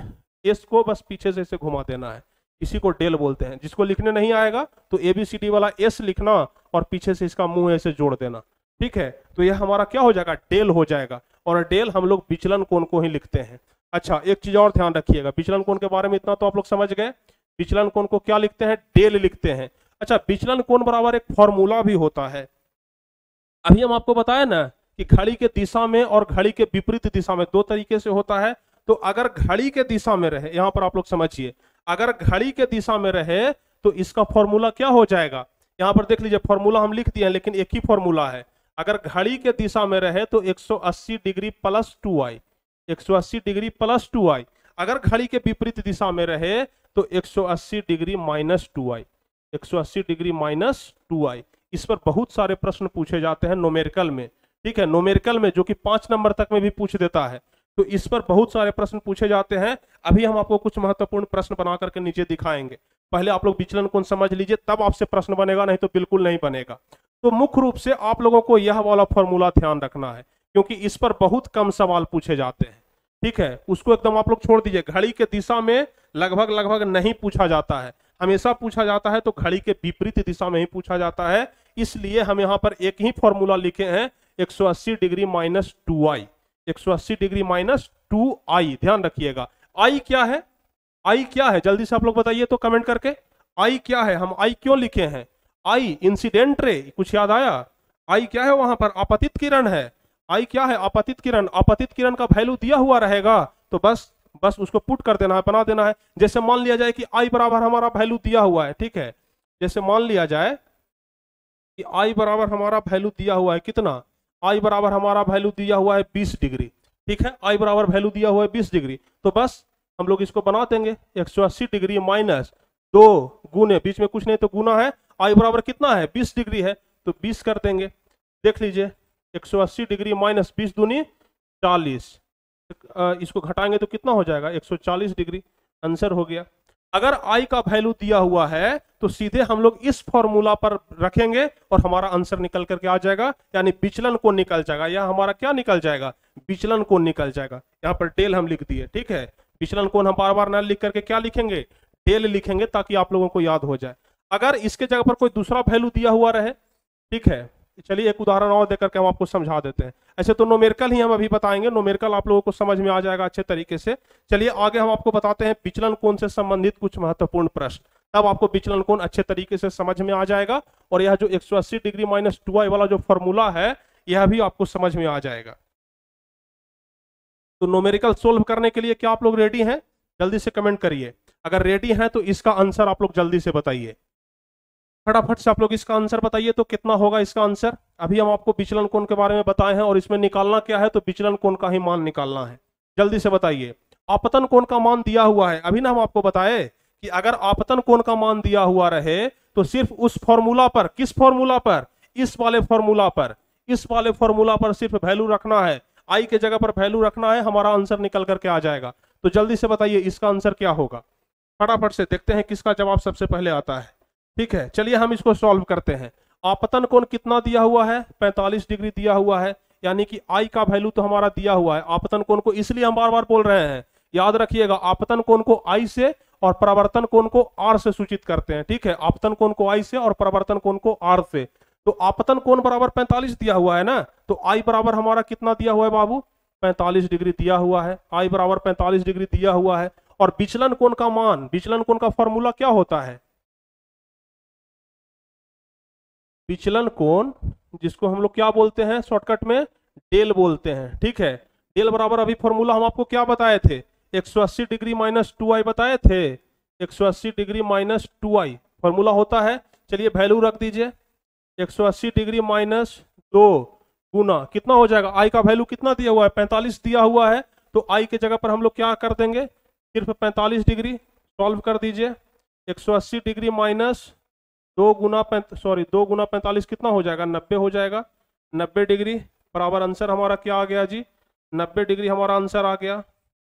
को बस पीछे से ऐसे घुमा देना है, इसी को डेल बोलते हैं। जिसको लिखने नहीं आएगा तो एबीसीडी वाला एस लिखना और पीछे से इसका मुंह ऐसे जोड़ देना, ठीक है। तो यह हमारा क्या हो जाएगा, डेल हो जाएगा। और डेल हम लोग विचलन कोण को ही लिखते हैं। अच्छा, एक चीज और ध्यान रखिएगा, विचलन कोण के बारे में इतना तो आप लोग समझ गए। विचलन कोण को क्या लिखते हैं, डेल लिखते हैं। अच्छा, विचलन कोण बराबर एक फॉर्मूला भी होता है। अभी हम आपको बताया ना कि घड़ी के दिशा में और घड़ी के विपरीत दिशा में दो तरीके से होता है। तो अगर घड़ी के दिशा में रहे, यहां पर आप लोग समझिए, अगर घड़ी के दिशा में रहे तो इसका फॉर्मूला क्या हो जाएगा, यहां पर देख लीजिए, फॉर्मूला हम लिख दिए हैं लेकिन एक ही फॉर्मूला है। अगर घड़ी के दिशा में रहे तो 180 degree plus 2i, 180 degree plus 2i। अगर घड़ी के विपरीत दिशा में रहे तो 180 degree minus 2i, 180 degree minus 2i। इस पर बहुत सारे प्रश्न पूछे जाते हैं नोमेरिकल में, ठीक है, नोमेरिकल में, जो कि 5 नंबर तक में भी पूछ देता है। तो इस पर बहुत सारे प्रश्न पूछे जाते हैं। अभी हम आपको कुछ महत्वपूर्ण प्रश्न बना करके नीचे दिखाएंगे। पहले आप लोग विचलन कोण समझ लीजिए, तब आपसे प्रश्न बनेगा, नहीं तो बिल्कुल नहीं बनेगा। तो मुख्य रूप से आप लोगों को यह वाला फॉर्मूला ध्यान रखना है, क्योंकि इस पर बहुत कम सवाल पूछे जाते हैं, ठीक है। उसको एकदम आप लोग छोड़ दीजिए। घड़ी के दिशा में लगभग नहीं पूछा जाता है, हमेशा पूछा जाता है तो घड़ी के विपरीत दिशा में ही पूछा जाता है। इसलिए हम यहाँ पर एक ही फॉर्मूला लिखे हैं, 180 degree minus 2i, 180 degree minus 2i। ध्यान रखिएगा, आई क्या है, आई क्या है, जल्दी से आप लोग बताइए तो कमेंट करके, आई क्या है, हम आई क्यों लिखे हैं। आई इंसिडेंट रे, कुछ याद आया, आई क्या है, वहां पर आपतित किरण है। आई क्या है, आपतित किरण। आपतित किरण का वैल्यू दिया हुआ रहेगा तो बस उसको पुट कर देना है, बना देना है। जैसे मान लिया जाए कि आई बराबर हमारा वैल्यू दिया हुआ है, ठीक है, जैसे मान लिया जाए कि आई बराबर हमारा वैल्यू दिया हुआ है, कितना, आई बराबर हमारा वैल्यू दिया हुआ है 20 डिग्री, ठीक है, आई बराबर वैल्यू दिया हुआ है 20 डिग्री। तो बस हम लोग इसको बना देंगे, 180 डिग्री माइनस 2 गुने, बीच में कुछ नहीं तो गुना है, आई बराबर कितना है 20 डिग्री है, तो 20 कर देंगे। देख लीजिए, 180 डिग्री माइनस 20 दूनी 40, इसको घटाएंगे तो कितना हो जाएगा, 140 डिग्री। आंसर हो गया। अगर आई का वैल्यू दिया हुआ है तो सीधे हम लोग इस फॉर्मूला पर रखेंगे और हमारा आंसर निकल करके आ जाएगा, यानी विचलन कोण निकल जाएगा। या हमारा क्या निकल जाएगा, विचलन कोण निकल जाएगा। यहाँ पर डेल हम लिख दिए, ठीक है। विचलन कोण हम बार बार न लिख करके क्या लिखेंगे, डेल लिखेंगे, ताकि आप लोगों को याद हो जाए। अगर इसके जगह पर कोई दूसरा वैल्यू दिया हुआ रहे, ठीक है, चलिए एक उदाहरण और देकर के हम आपको समझा देते हैं। ऐसे तो नोमेरिकल ही हम अभी बताएंगे, नोमेरिकल आप लोगों को समझ में आ जाएगा अच्छे तरीके से। चलिए आगे हम आपको बताते हैं विचलन कोण से संबंधित कुछ महत्वपूर्ण प्रश्न, तब आपको विचलन कोण अच्छे तरीके से समझ में आ जाएगा। और यह जो 180 डिग्री माइनस 2i वाला जो फॉर्मूला है, यह भी आपको समझ में आ जाएगा। तो नोमेरिकल सोल्व करने के लिए क्या आप लोग रेडी हैं, जल्दी से कमेंट करिए। अगर रेडी हैं तो इसका आंसर आप लोग जल्दी से बताइए, फटाफट से आप लोग इसका आंसर बताइए तो कितना होगा इसका आंसर। अभी हम आपको विचलन कोण के बारे में बताए हैं और इसमें निकालना क्या है, तो विचलन कोण का ही मान निकालना है। जल्दी से बताइए। आपतन कोण का मान दिया हुआ है, अभी ना हम आपको बताए कि अगर आपतन कोण का मान दिया हुआ रहे तो सिर्फ उस फॉर्मूला पर, किस फॉर्मूला पर, इस वाले फॉर्मूला पर, इस वाले फॉर्मूला पर सिर्फ वैल्यू रखना है, आई के जगह पर वैल्यू रखना है, हमारा आंसर निकल करके आ जाएगा। तो जल्दी से बताइए इसका आंसर क्या होगा, फटाफट से देखते हैं किसका जवाब सबसे पहले आता है। ठीक है, चलिए हम इसको सॉल्व करते हैं। आपतन कोण कितना दिया हुआ है, 45 डिग्री दिया हुआ है, यानी कि आई का वैल्यू तो हमारा दिया हुआ है। आपतन कोण को इसलिए हम बार बार बोल रहे हैं, याद रखिएगा, आपतन कोण को आई से और परावर्तन कोण को आर से सूचित करते हैं। ठीक है, आपतन कोण को आई से और परावर्तन कोण को आर से। तो आपतन कोण बराबर 45 दिया हुआ है ना, तो आई बराबर हमारा कितना दिया हुआ है बाबू, 45 डिग्री दिया हुआ है। आई बराबर 45 डिग्री दिया हुआ है। और विचलन कोण का मान, विचलन कोण का फॉर्मूला क्या होता है, विचलन कोण जिसको हम लोग क्या बोलते हैं शॉर्टकट में, डेल बोलते हैं। ठीक है, डेल बराबर अभी फॉर्मूला हम आपको क्या बताए थे, 180 डिग्री माइनस 2i बताए थे, 180 डिग्री माइनस 2i फॉर्मूला होता है। चलिए वैल्यू रख दीजिए, 180 डिग्री माइनस 2 गुना कितना हो जाएगा, आई का वैल्यू कितना दिया हुआ है, 45 दिया हुआ है, तो आई के जगह पर हम लोग क्या कर देंगे, सिर्फ 45 डिग्री। सॉल्व कर दीजिए, 180 डिग्री माइनस 2 गुना 45 कितना हो जाएगा, 90 हो जाएगा। 90 डिग्री बराबर आंसर हमारा क्या आ गया जी, 90 डिग्री हमारा आंसर आ गया।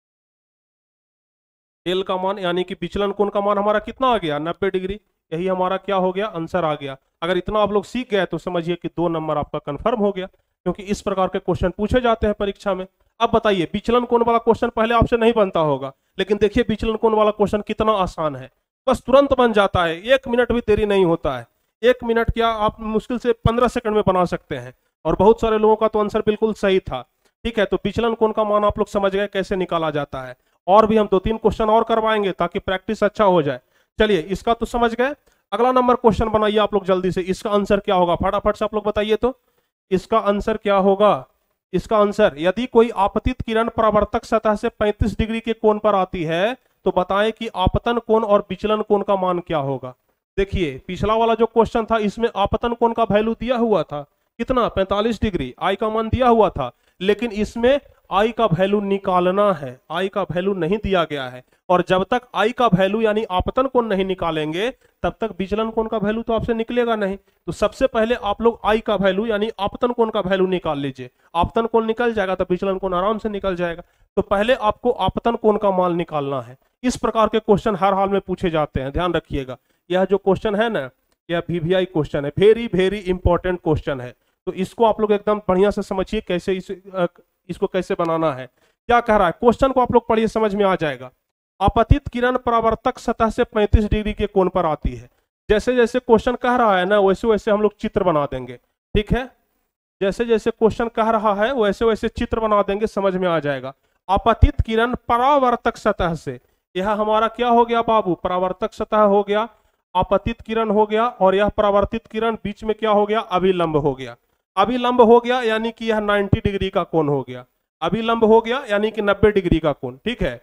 डेल का मान यानी कि विचलन कोण का मान हमारा कितना आ गया, 90 डिग्री। यही हमारा क्या हो गया, आंसर आ गया। अगर इतना आप लोग सीख गए तो समझिए कि 2 नंबर आपका कंफर्म हो गया, क्योंकि इस प्रकार के क्वेश्चन पूछे जाते हैं परीक्षा में। अब बताइए, विचलन कोण वाला क्वेश्चन पहले आपसे नहीं बनता होगा, लेकिन देखिए विचलन कोण वाला क्वेश्चन कितना आसान है, बस तुरंत बन जाता है, 1 मिनट भी देरी नहीं होता है। 1 मिनट क्या, आप मुश्किल से 15 सेकंड में बना सकते हैं, और बहुत सारे लोगों का तो आंसर बिल्कुल सही था। ठीक है, तो विचलन कोण का मान आप लोग समझ गए कैसे निकाला जाता है, और भी हम 2-3 क्वेश्चन और करवाएंगे ताकि प्रैक्टिस अच्छा हो जाए। चलिए इसका तो समझ गए, अगला नंबर क्वेश्चन बनाइए आप लोग जल्दी से। इसका आंसर क्या होगा, फटाफट से आप लोग बताइए तो इसका आंसर क्या होगा। इसका आंसर, यदि कोई आपतित किरण परावर्तक सतह से 35 डिग्री के कोण पर आती है तो बताएं कि आपतन कोण और विचलन कोण का मान क्या होगा। देखिए पिछला वाला जो क्वेश्चन था इसमें आपतन कोण का वैल्यू दिया हुआ था कितना, 45 डिग्री, आई का मान दिया हुआ था, लेकिन इसमें आई का वैल्यू निकालना है, आई का वैल्यू नहीं दिया गया है। और जब तक आई का वैल्यू यानी आपतन कोण नहीं निकालेंगे तब तक विचलन कोण का वैल्यू तो आपसे निकलेगा नहीं। तो सबसे पहले आप लोग आई का वैल्यू यानी आपतन कोण का वैल्यू निकाल लीजिए। आपतन कोण निकल जाएगा तो विचलन कोण आराम से निकल जाएगा। तो पहले आपको आपतन कोण का मान निकालना है। इस प्रकार के क्वेश्चन हर हाल में पूछे जाते हैं, ध्यान रखिएगा। यह जो क्वेश्चन है ना, यह VVI क्वेश्चन है, वेरी वेरी इंपॉर्टेंट क्वेश्चन है। तो इसको आप लोग एकदम बढ़िया से समझिए कैसे इसको कैसे बनाना है। क्या कह रहा है क्वेश्चन को आप लोग पढ़िए, समझ में आ जाएगा। आपतित किरण परावर्तक सतह से 35 डिग्री के कोण पर आती है। जैसे जैसे क्वेश्चन कह रहा है ना वैसे वैसे हम लोग चित्र बना देंगे। ठीक है, जैसे जैसे क्वेश्चन कह रहा है वैसे वैसे चित्र बना देंगे, समझ में आ जाएगा। आपतित किरण परावर्तक सतह से, यह हमारा क्या हो गया बाबू, परावर्तक सतह हो गया, आपतित किरण हो गया, और यह परावर्तित किरण बीच में क्या हो गया, अभिलंब हो गया। अभिलंब हो गया यानी कि यह 90 डिग्री का कोण हो गया। अभिलंब हो गया यानी कि 90 डिग्री का कोण। ठीक है,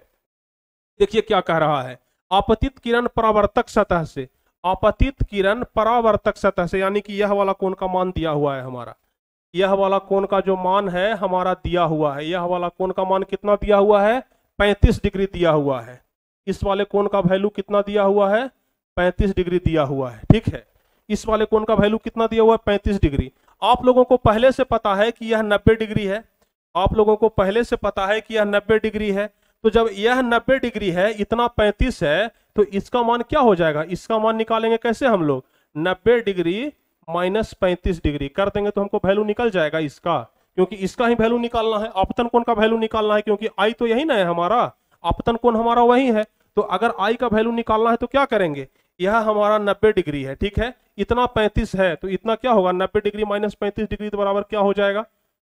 देखिए क्या कह रहा है, आपतित किरण परावर्तक सतह से, आपतित किरण परावर्तक सतह से यानी कि यह वाला कोण का मान दिया हुआ है हमारा, यह वाला कोण का जो मान है हमारा दिया हुआ है। यह वाला कोण का मान कितना दिया हुआ है, 35 डिग्री दिया हुआ है। इस वाले कोण का वैल्यू कितना दिया हुआ है, 35 डिग्री दिया हुआ है। ठीक है, इस वाले कोण का वैल्यू कितना दिया हुआ है, 35 डिग्री। आप लोगों को पहले से पता है कि यह 90 डिग्री है, आप लोगों को पहले से पता है कि यह 90 डिग्री है। तो जब यह 90 डिग्री है, इतना 35 है, तो इसका मान क्या हो जाएगा, इसका मान निकालेंगे कैसे हम लोग, 90 डिग्री माइनस 35 डिग्री कर देंगे तो हमको वैल्यू निकल जाएगा इसका, क्योंकि इसका ही वैल्यू निकालना है, आपतन कोण का वैल्यू निकालना है, क्योंकि आई तो यही ना है हमारा, आपतन कोण हमारा वही है। तो अगर आई का वैल्यू निकालना है तो क्या करेंगे, यह हमारा 90 डिग्री है। ठीक है, इतना 35 है तो इतना क्या होगा, 90 डिग्री माइनस 35 डिग्री तो बराबर क्या हो जाएगा,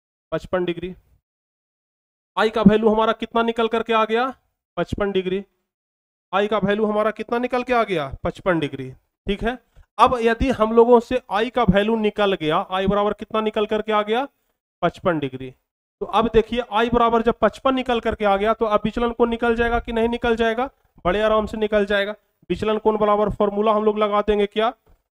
55 डिग्री। आई का वैल्यू हमारा कितना निकल करके आ गया, 55 डिग्री। आई का वैल्यू हमारा कितना निकल के आ गया, 55 डिग्री। ठीक है, अब यदि हम लोगों से आई का वैल्यू निकल गया, आई बराबर कितना निकल करके आ गया, 55 डिग्री। तो अब देखिए आई बराबर जब 55 निकल करके आ गया तो अब विचलन कोण निकल जाएगा कि नहीं निकल जाएगा, बड़े आराम से निकल जाएगा। विचलन कोण बराबर फॉर्मूला हम लोग लगा देंगे क्या,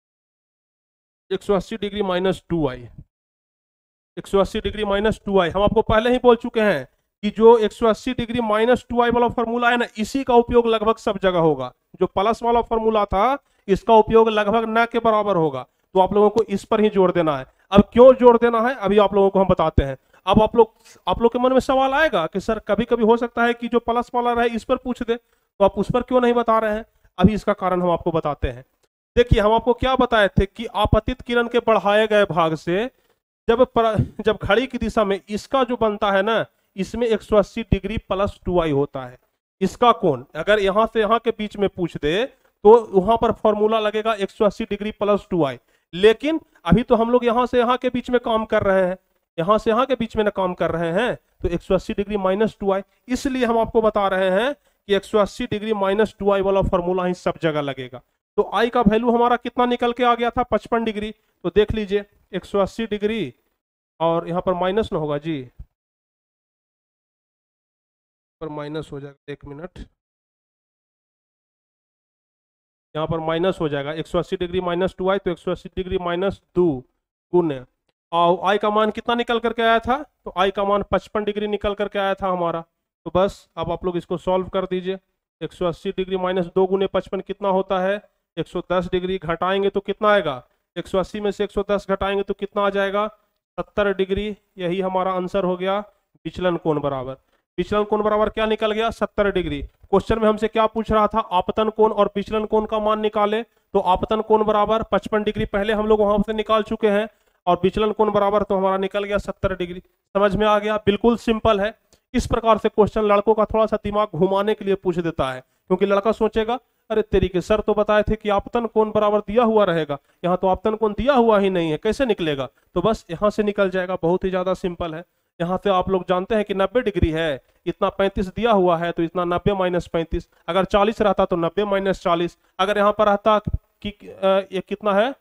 180 degree minus 2i, 180 degree minus 2i। हम आपको पहले ही बोल चुके हैं कि जो 180 डिग्री माइनस 2i वाला फॉर्मूला है ना, इसी का उपयोग लगभग सब जगह होगा। जो प्लस वाला फॉर्मूला था इसका उपयोग लगभग न के बराबर होगा, तो आप लोगों को इस पर ही जोड़ देना है। अब क्यों जोड़ देना है अभी आप लोगों को हम बताते हैं। अब आप लोग के मन में सवाल आएगा कि सर कभी कभी हो सकता है कि जो प्लस वाला रहे इस पर पूछ दे, तो आप उस पर क्यों नहीं बता रहे हैं। अभी इसका कारण हम आपको बताते हैं। देखिए हम आपको क्या बताए थे कि आपतित किरण के बढ़ाए गए भाग से जब घड़ी की दिशा में इसका जो बनता है ना, इसमें 180 डिग्री प्लस 2i होता है। इसका कोण अगर यहां से यहां के बीच में पूछ दे तो वहां पर फॉर्मूला लगेगा 180 डिग्री प्लस 2i। लेकिन अभी तो हम लोग यहां से यहां के बीच में काम कर रहे हैं, यहां से यहां के बीच में ना काम कर रहे हैं, तो 180 डिग्री माइनस 2i। इसलिए हम आपको बता रहे हैं कि 180 डिग्री माइनस 2i वाला फॉर्मूला ही सब जगह लगेगा। तो i का वैल्यू हमारा कितना निकल के आ गया था, 55 डिग्री। तो देख लीजिए 180 डिग्री और यहाँ पर माइनस ना होगा जी, पर माइनस हो जाएगा, 1 मिनट, यहाँ पर माइनस हो जाएगा 180 डिग्री माइनस 2i, तो 180 डिग्री माइनस 2 गुने, और i का मान कितना निकल करके आया था, तो i का मान 55 डिग्री निकल करके आया था हमारा। तो बस अब आप लोग इसको सॉल्व कर दीजिए। 180 डिग्री माइनस 2 गुने 55 कितना होता है, 110 डिग्री। घटाएंगे तो कितना आएगा, 180 में से 110 घटाएंगे तो कितना आ जाएगा, 70 डिग्री। यही हमारा आंसर हो गया विचलन कोण बराबर। विचलन कोण बराबर क्या निकल गया, 70 डिग्री। क्वेश्चन में हमसे क्या पूछ रहा था, आपतन कोण और विचलन कोण का मान निकाले। तो आपतन कोण बराबर 55 डिग्री पहले हम लोग वहां से निकाल चुके हैं, और विचलन कोण बराबर तो हमारा निकल गया 70 डिग्री। समझ में आ गया, बिल्कुल सिंपल है। इस प्रकार से क्वेश्चन लड़कों का थोड़ा सा दिमाग घुमाने के लिए पूछ देता है, क्योंकि लड़का सोचेगा अरे तेरी के सर तो बताए थे कि आपतन कोण बराबर दिया हुआ रहेगा, यहाँ तो आपतन कोण दिया हुआ ही नहीं है, कैसे निकलेगा। तो बस यहाँ से निकल जाएगा, बहुत ही ज्यादा सिंपल है। यहाँ से आप लोग जानते हैं कि 90 डिग्री है, इतना 35 दिया हुआ है, तो इतना 90 माइनस 35। अगर 40 रहता तो 90 माइनस 40। अगर यहाँ पर रहता कि ये कितना है,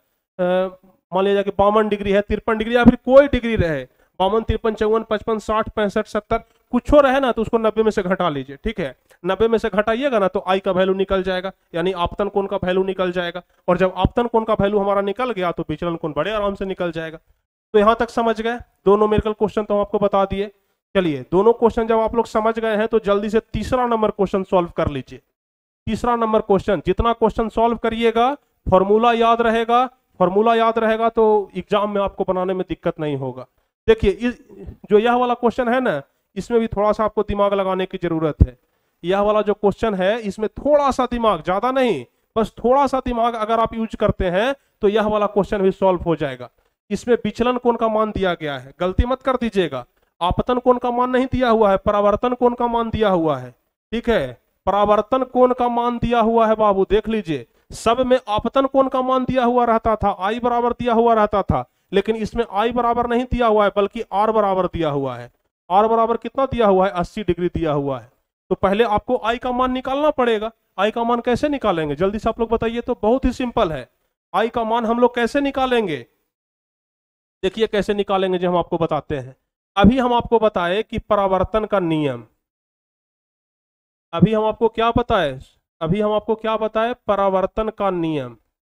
मान लीजिए कि 52 डिग्री है, 53 डिग्री, या फिर कोई डिग्री रहे, 52, 53, 54, 55, 60, 65, 70 कुछ रहे ना, तो उसको 90 में से घटा लीजिए। ठीक है, 90 में से घटाइएगा ना तो आई का वैल्यू निकल जाएगा, यानी आपतन कोण का वैल्यू निकल जाएगा। और जब आपतन कोण का वैल्यू हमारा निकल गया तो विचलन कोण बड़े आराम से निकल जाएगा। तो यहां तक समझ गए, दोनों मेरिकल क्वेश्चन तो हम आपको बता दिए। चलिए दोनों क्वेश्चन जब आप लोग समझ गए हैं तो जल्दी से तीसरा नंबर क्वेश्चन सॉल्व कर लीजिए। तीसरा नंबर क्वेश्चन, जितना क्वेश्चन सॉल्व करिएगा फॉर्मूला याद रहेगा, फॉर्मूला याद रहेगा तो एग्जाम में आपको बनाने में दिक्कत नहीं होगा। देखिए जो यह वाला क्वेश्चन है ना, इसमें भी थोड़ा सा आपको दिमाग लगाने की जरूरत है। यह वाला जो क्वेश्चन है इसमें थोड़ा सा दिमाग, ज्यादा नहीं, बस थोड़ा सा दिमाग अगर आप यूज करते हैं तो यह वाला क्वेश्चन भी सॉल्व हो जाएगा। इसमें विचलन कोण का मान दिया गया है, गलती मत कर दीजिएगा। आपतन कोण का मान नहीं दिया हुआ है, परावर्तन कोण का मान दिया हुआ है। ठीक है, परावर्तन कोण का मान दिया हुआ है बाबू, देख लीजिए। सब में आपतन कोण का मान दिया हुआ रहता था, आई बराबर दिया हुआ रहता था, लेकिन इसमें आई बराबर नहीं दिया हुआ है, बल्कि आर बराबर दिया हुआ है। आर बराबर कितना दिया हुआ है, 80 डिग्री दिया हुआ है। तो पहले आपको आई का मान निकालना पड़ेगा। आई का मान कैसे निकालेंगे, जल्दी से आप लोग बताइए। तो बहुत ही सिंपल है, आई का मान हम लोग कैसे निकालेंगे, देखिए कैसे निकालेंगे जो हम आपको बताते हैं। अभी हम आपको बताए कि परावर्तन का नियम, अभी हम आपको क्या बताए, अभी हम आपको क्या बताए, परावर्तन का नियम।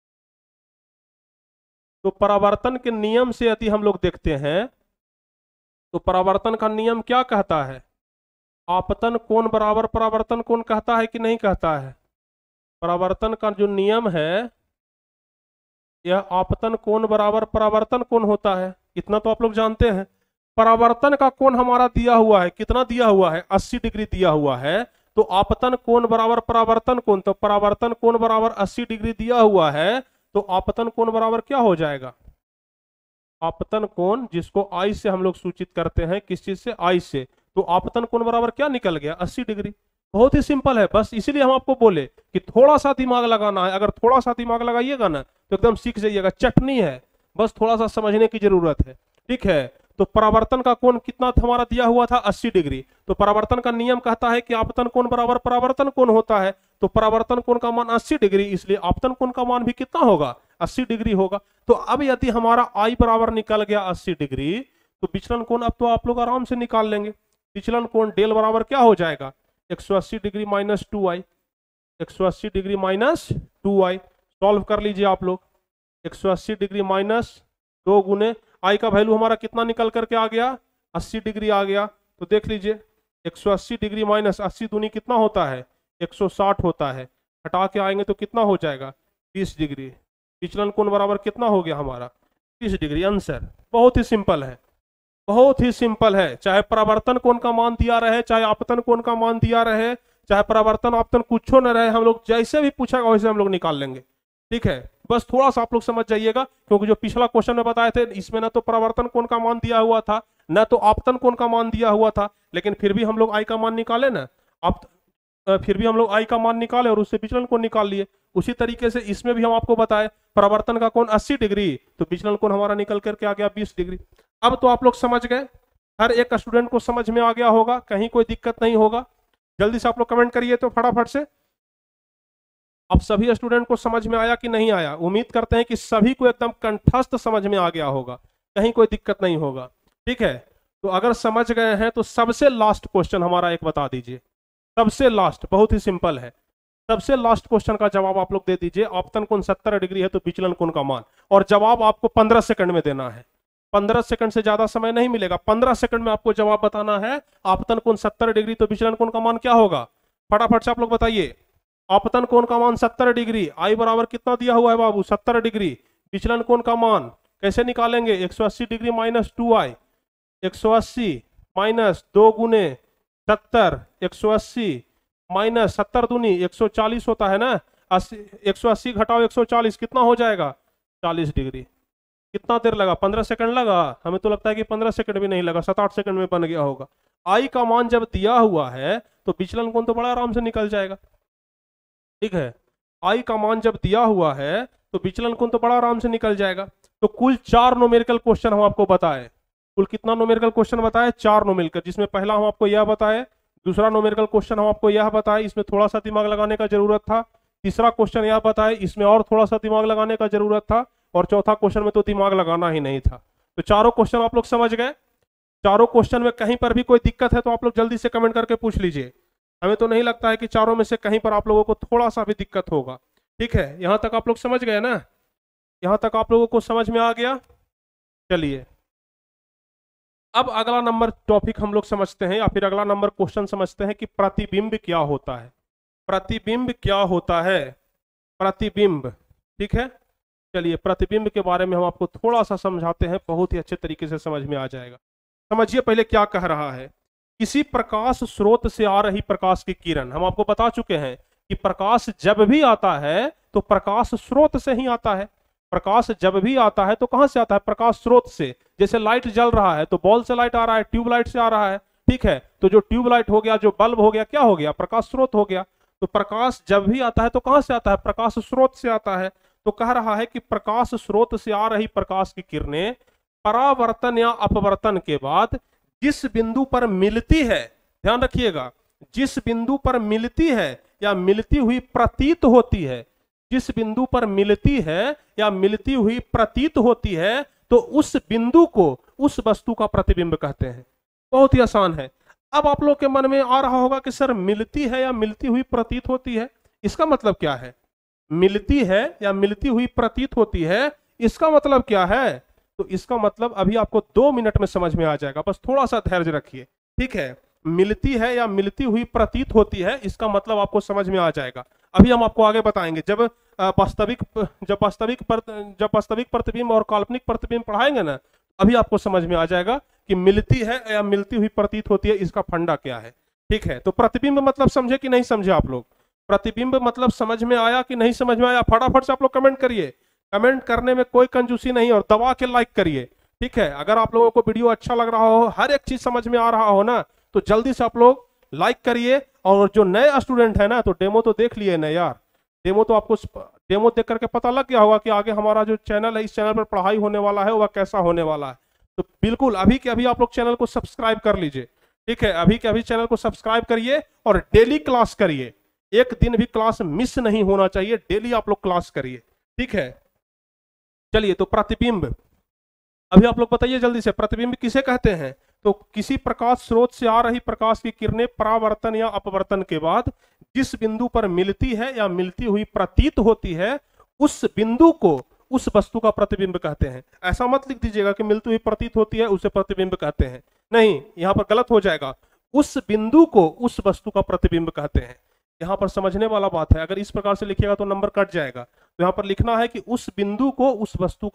तो परावर्तन के नियम से यदि हम लोग देखते हैं तो परावर्तन का नियम क्या कहता है, आपतन कोण बराबर परावर्तन कोण कहता है कि नहीं कहता है। परावर्तन का जो नियम है यह आपतन कोण बराबर परावर्तन कोण होता है, इतना तो आप लोग जानते हैं। परावर्तन का कोण हमारा दिया हुआ है, कितना दिया हुआ है, 80 डिग्री दिया हुआ है। तो आपतन कोण बराबर परावर्तन कोण, तो परावर्तन कोण बराबर 80 डिग्री दिया हुआ है, तो आपतन कोण बराबर क्या हो जाएगा, आपतन कोण जिसको आई से हम लोग सूचित करते हैं, किस चीज से, आई से। तो आपतन कोण बराबर क्या निकल गया, 80 डिग्री। बहुत ही सिंपल है, बस इसीलिए हम आपको बोले कि थोड़ा सा दिमाग लगाना है। अगर थोड़ा सा दिमाग लगाइएगा ना तो एकदम सीख जाइएगा, चटनी है, बस थोड़ा सा समझने की जरूरत है। ठीक है, तो परावर्तन का कोण कितना हमारा दिया हुआ था, 80 डिग्री। तो परावर्तन का नियम कहता है कि आपतन कोण बराबर परावर्तन कोण होता है। तो परावर्तन कोण का मान 80 डिग्री, इसलिए आपतन कोण का मान भी कितना होगा, 80 डिग्री होगा। तो अब यदि हमारा आई बराबर निकल गया 80 डिग्री, तो विचलन कोण अब तो आप लोग आराम से निकाल लेंगे। विचलन कोण डेल बराबर क्या हो जाएगा, 180 degree minus 2i, 180 degree minus 2i। Solve कर लीजिए आप लोग। 180 डिग्री माइनस 2 गुने आई का वैल्यू हमारा कितना निकल करके आ गया, 80 डिग्री आ गया। तो देख लीजिए 180 डिग्री माइनस 80 दूनी कितना होता है, 160 होता है। हटा के आएंगे तो कितना हो जाएगा, 30 डिग्री। विचलन कोण बराबर कितना हो गया हमारा, 30 डिग्री आंसर। बहुत ही सिंपल है, बहुत ही सिंपल है। चाहे परावर्तन कोण का मान दिया रहे, चाहे आपतन कोण का मान दिया रहे, चाहे परावर्तन आपतन कुछ न रहे, हम लोग जैसे भी पूछेगा वैसे हम लोग निकाल लेंगे। ठीक है, बस थोड़ा सा आप लोग समझ जाइएगा, क्योंकि जो पिछला क्वेश्चन में बताए थे इसमें ना तो परावर्तन कोण का मान दिया हुआ था, ना तो आपतन कोण का मान दिया हुआ था, लेकिन फिर भी हम लोग आई का मान निकाले ना। आप फिर भी हम लोग आई का मान निकाले और उससे विचलन कोण निकाल लिए। उसी तरीके से इसमें भी हम आपको बताए परावर्तन का कोण 80 डिग्री, तो विचलन कोण हमारा निकल करके आ गया 20 डिग्री। अब तो आप लोग समझ गए, हर एक स्टूडेंट को समझ में आ गया होगा, कहीं कोई दिक्कत नहीं होगा। जल्दी से आप लोग कमेंट करिए तो फटाफट से। अब सभी स्टूडेंट को समझ में आया कि नहीं आया? उम्मीद करते हैं कि सभी को एकदम कंठस्थ समझ में आ गया होगा, कहीं कोई दिक्कत नहीं होगा। ठीक है, तो अगर समझ गए हैं तो सबसे लास्ट क्वेश्चन हमारा एक बता दीजिए। सबसे लास्ट, बहुत ही सिंपल है। सबसे लास्ट क्वेश्चन का जवाब आप लोग दे दीजिए। आपतन कोण 70 डिग्री है तो विचलन कोण का मान, और जवाब आपको 15 सेकंड में देना है। 15 सेकंड से ज्यादा समय नहीं मिलेगा, 15 सेकंड में आपको जवाब बताना है। आपतन कोण 70 डिग्री तो विचलन कोण का मान क्या होगा? फटाफट से आप लोग बताइए। आपतन कोण का मान 70 डिग्री, आई बराबर कितना दिया हुआ है बाबू? 70 डिग्री। विचलन कोण का मान कैसे निकालेंगे? 180 डिग्री माइनस 2i, 180 माइनस 2 गुने 70, 180 माइनस 70 दूनी 140 होता है ना। 180 घटाओ 140 कितना हो जाएगा? 40 डिग्री। कितना देर लगा? 15 सेकंड लगा? हमें तो लगता है कि 15 सेकंड भी नहीं लगा, 7-8 सेकंड में बन गया होगा। आई का मान जब दिया हुआ है तो विचलन कोण तो बड़ा आराम से निकल जाएगा। ठीक है, आई का मान जब दिया हुआ है तो विचलन कोण तो बड़ा आराम से निकल जाएगा। तो कुल 4 न्यूमेरिकल क्वेश्चन हम आपको बताए। कुल कितना न्यूमेरिकल क्वेश्चन बताए? 4 न्यूमेरिकल, जिसमें पहला हम आपको यह बताए, दूसरा न्यूमेरिकल क्वेश्चन हम आपको यह बताए, इसमें थोड़ा सा दिमाग लगाने का जरूरत था। तीसरा क्वेश्चन यह बताए, इसमें और थोड़ा सा दिमाग लगाने का जरूरत था। और चौथा क्वेश्चन में तो दिमाग लगाना ही नहीं था। तो चारों क्वेश्चन आप लोग समझ गए। चारों क्वेश्चन में कहीं पर भी कोई दिक्कत है तो आप लोग जल्दी से कमेंट करके पूछ लीजिए। हमें तो नहीं लगता है कि चारों में से कहीं पर आप लोगों को थोड़ा सा भी दिक्कत होगा। ठीक है, यहां तक आप लोग समझ गए ना? यहां तक आप लोगों को समझ में आ गया? चलिए, अब अगला नंबर टॉपिक हम लोग समझते हैं, या फिर अगला नंबर क्वेश्चन समझते हैं कि प्रतिबिंब क्या होता है। प्रतिबिंब क्या होता है? प्रतिबिंब। ठीक है, चलिए प्रतिबिंब के बारे में हम आपको थोड़ा सा समझाते हैं, बहुत ही अच्छे तरीके से समझ में आ जाएगा। समझिए पहले क्या कह रहा है। किसी प्रकाश स्रोत से आ रही प्रकाश की किरण, हम आपको बता चुके हैं कि प्रकाश जब भी आता है तो प्रकाश स्रोत से ही आता है। प्रकाश जब भी आता है तो कहां से आता है? प्रकाश स्रोत से। जैसे लाइट जल रहा है तो बॉल से लाइट आ रहा है, ट्यूब लाइट से आ रहा है। ठीक है, तो जो ट्यूब लाइट हो गया, जो बल्ब हो गया, क्या हो गया? प्रकाश स्रोत हो गया। तो प्रकाश जब भी आता है तो कहां से आता है? प्रकाश स्रोत से आता है। तो कह रहा है कि प्रकाश स्रोत से आ रही प्रकाश की किरणें परावर्तन या अपवर्तन के बाद जिस बिंदु पर मिलती है, ध्यान रखिएगा, जिस बिंदु पर मिलती है या मिलती हुई प्रतीत होती है, जिस बिंदु पर मिलती है या मिलती हुई प्रतीत होती है, तो उस बिंदु को उस वस्तु का प्रतिबिंब कहते हैं। बहुत ही आसान है। अब आप लोग के मन में आ रहा होगा कि सर मिलती है या मिलती हुई प्रतीत होती है, इसका मतलब क्या है? मिलती है या मिलती हुई प्रतीत होती है, इसका मतलब क्या है? तो इसका मतलब अभी आपको 2 मिनट में समझ में आ जाएगा, बस थोड़ा सा धैर्य रखिए। ठीक है, मिलती है या मिलती हुई प्रतीत होती है, इसका मतलब आपको समझ में आ जाएगा। अभी हम आपको आगे बताएंगे। जब वास्तविक प्रतिबिंब और काल्पनिक प्रतिबिंब पढ़ाएंगे ना, अभी आपको समझ में आ जाएगा कि मिलती है या मिलती हुई प्रतीत होती है, इसका फंडा क्या है। ठीक है, तो प्रतिबिंब मतलब समझे कि नहीं समझे आप लोग? प्रतिबिंब मतलब समझ में आया कि नहीं समझ में आया? फटाफट से आप लोग कमेंट करिए। कमेंट करने में कोई कंजूसी नहीं, और दबा के लाइक करिए। ठीक है, अगर आप लोगों को वीडियो अच्छा लग रहा हो, हर एक चीज समझ में आ रहा हो ना, तो जल्दी से आप लोग लाइक करिए। और जो नए स्टूडेंट है ना, तो डेमो तो देख लिए ना यार। डेमो तो आपको डेमो देख करके पता लग गया होगा कि आगे हमारा जो चैनल है, इस चैनल पर पढ़ाई होने वाला है वह कैसा होने वाला है। तो बिल्कुल अभी के अभी आप लोग चैनल को सब्सक्राइब कर लीजिए। ठीक है, अभी के अभी चैनल को सब्सक्राइब करिए और डेली क्लास करिए। एक दिन भी क्लास मिस नहीं होना चाहिए, डेली आप लोग क्लास करिए। ठीक है, चलिए, तो प्रतिबिंब अभी आप लोग बताइए जल्दी से, प्रतिबिंब किसे कहते हैं? तो किसी प्रकाश स्रोत से आ रही प्रकाश की किरणें परावर्तन या अपवर्तन के बाद जिस बिंदु पर मिलती है या मिलती हुई प्रतीत होती है, उस बिंदु को उस वस्तु का प्रतिबिंब कहते हैं। ऐसा मत लिख दीजिएगा कि मिलती हुई प्रतीत होती है उसे प्रतिबिंब कहते हैं, नहीं, यहां पर गलत हो जाएगा। उस बिंदु को उस वस्तु का प्रतिबिंब कहते हैं। यहाँ पर समझने वाला बात है, अगर इस प्रकार से लिखिएगा तो नंबर कट जाएगा। तो यहाँ पर लिखना है कि उस बिंदु को उस वस्तु का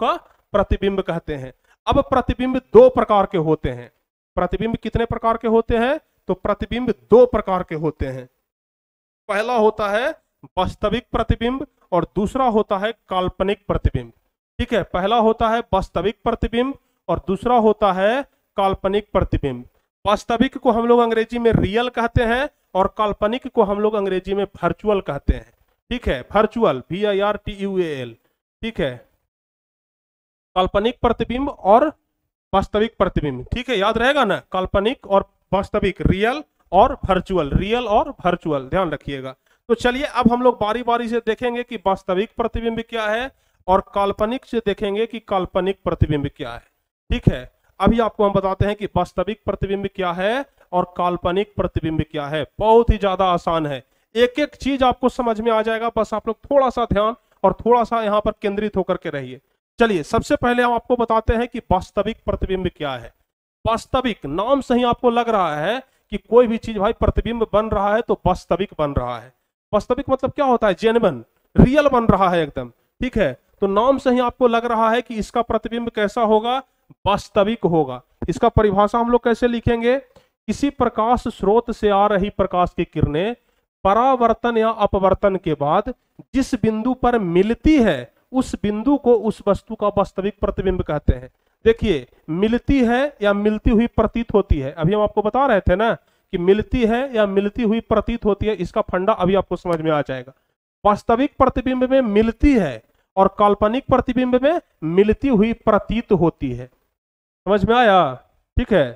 प्रतिबिंब कहते हैं। अब प्रतिबिंब दो प्रकार के होते हैं। प्रतिबिंब कितने प्रकार के होते हैं? तो प्रतिबिंब दो प्रकार के होते हैं। पहला होता है वास्तविक प्रतिबिंब और दूसरा होता है काल्पनिक प्रतिबिंब। ठीक है, पहला होता है वास्तविक प्रतिबिंब और दूसरा होता है काल्पनिक प्रतिबिंब। वास्तविक को हम लोग अंग्रेजी में रियल कहते हैं और काल्पनिक को हम लोग अंग्रेजी में वर्चुअल कहते हैं। ठीक है, वर्चुअल VIRTUAL। ठीक है, काल्पनिक प्रतिबिंब और वास्तविक प्रतिबिंब। ठीक है, याद रहेगा ना, काल्पनिक और वास्तविक, रियल और वर्चुअल, रियल और वर्चुअल, ध्यान रखिएगा। तो चलिए अब हम लोग बारी बारी से देखेंगे कि वास्तविक प्रतिबिंब क्या है और काल्पनिक से देखेंगे कि काल्पनिक प्रतिबिंब क्या है। ठीक है, अभी आपको हम बताते हैं कि वास्तविक प्रतिबिंब क्या है और काल्पनिक प्रतिबिंब क्या है। बहुत ही ज्यादा आसान है, एक एक चीज आपको समझ में आ जाएगा, बस आप लोग थोड़ा सा ध्यान और थोड़ा सा यहाँ पर केंद्रित होकर के रहिए। चलिए सबसे पहले हम आपको बताते हैं कि वास्तविक प्रतिबिंब क्या है। वास्तविक, नाम से ही आपको लग रहा है कि कोई भी चीज भाई प्रतिबिंब बन रहा है तो वास्तविक बन रहा है। वास्तविक मतलब क्या होता है? जेन्युइन, रियल बन रहा है एकदम। ठीक है, तो नाम से ही आपको लग रहा है कि इसका प्रतिबिंब कैसा होगा? वास्तविक होगा। इसका परिभाषा हम लोग कैसे लिखेंगे? किसी प्रकाश स्रोत से आ रही प्रकाश की किरणें परावर्तन या अपवर्तन के बाद जिस बिंदु पर मिलती है उस बिंदु को उस वस्तु का वास्तविक प्रतिबिंब कहते हैं। देखिए, मिलती है या मिलती हुई प्रतीत होती है, अभी हम आपको बता रहे थे ना कि मिलती है या मिलती हुई प्रतीत होती है, इसका फंडा अभी आपको समझ में आ जाएगा। वास्तविक प्रतिबिंब में मिलती है और काल्पनिक प्रतिबिंब में मिलती हुई प्रतीत होती है। समझ में आया? ठीक है,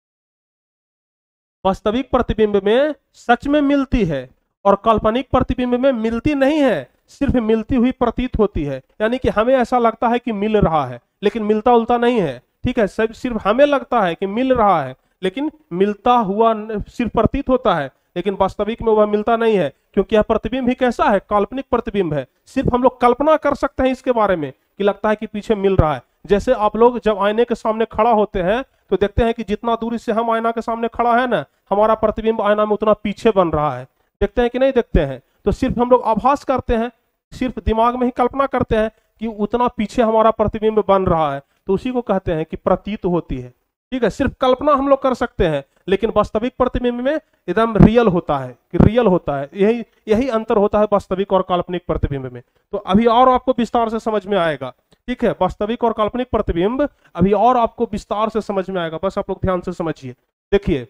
वास्तविक प्रतिबिंब में सच में मिलती है और काल्पनिक प्रतिबिंब में मिलती नहीं है, सिर्फ मिलती हुई प्रतीत होती है। यानी कि हमें ऐसा लगता है कि मिल रहा है लेकिन मिलता उल्टा नहीं है। ठीक है, सिर्फ हमें लगता है कि मिल रहा है लेकिन मिलता हुआ सिर्फ प्रतीत होता है, लेकिन वास्तविक में वह मिलता नहीं है, क्योंकि यह प्रतिबिंब ही कैसा है? काल्पनिक प्रतिबिंब है। सिर्फ हम लोग कल्पना कर सकते हैं इसके बारे में कि लगता है कि पीछे मिल रहा है। जैसे आप लोग जब आईने के सामने खड़ा होते हैं तो देखते हैं कि जितना दूरी से हम आईना के सामने खड़ा है ना, हमारा प्रतिबिंब आईना में उतना पीछे बन रहा है। देखते हैं कि नहीं देखते हैं? तो सिर्फ हम लोग आभास करते हैं, सिर्फ दिमाग में ही कल्पना करते हैं कि उतना पीछे हमारा प्रतिबिंब बन रहा है, तो उसी को कहते हैं कि प्रतीत होती है। ठीक है, सिर्फ कल्पना हम लोग कर सकते हैं, लेकिन वास्तविक प्रतिबिंब में एकदम रियल होता है, कि रियल होता है। यही अंतर होता है वास्तविक और काल्पनिक प्रतिबिंब में। तो अभी और आपको विस्तार से समझ में आएगा। ठीक है, वास्तविक और काल्पनिक प्रतिबिंब अभी और आपको विस्तार से समझ में आएगा, बस आप लोग ध्यान से समझिए। देखिए,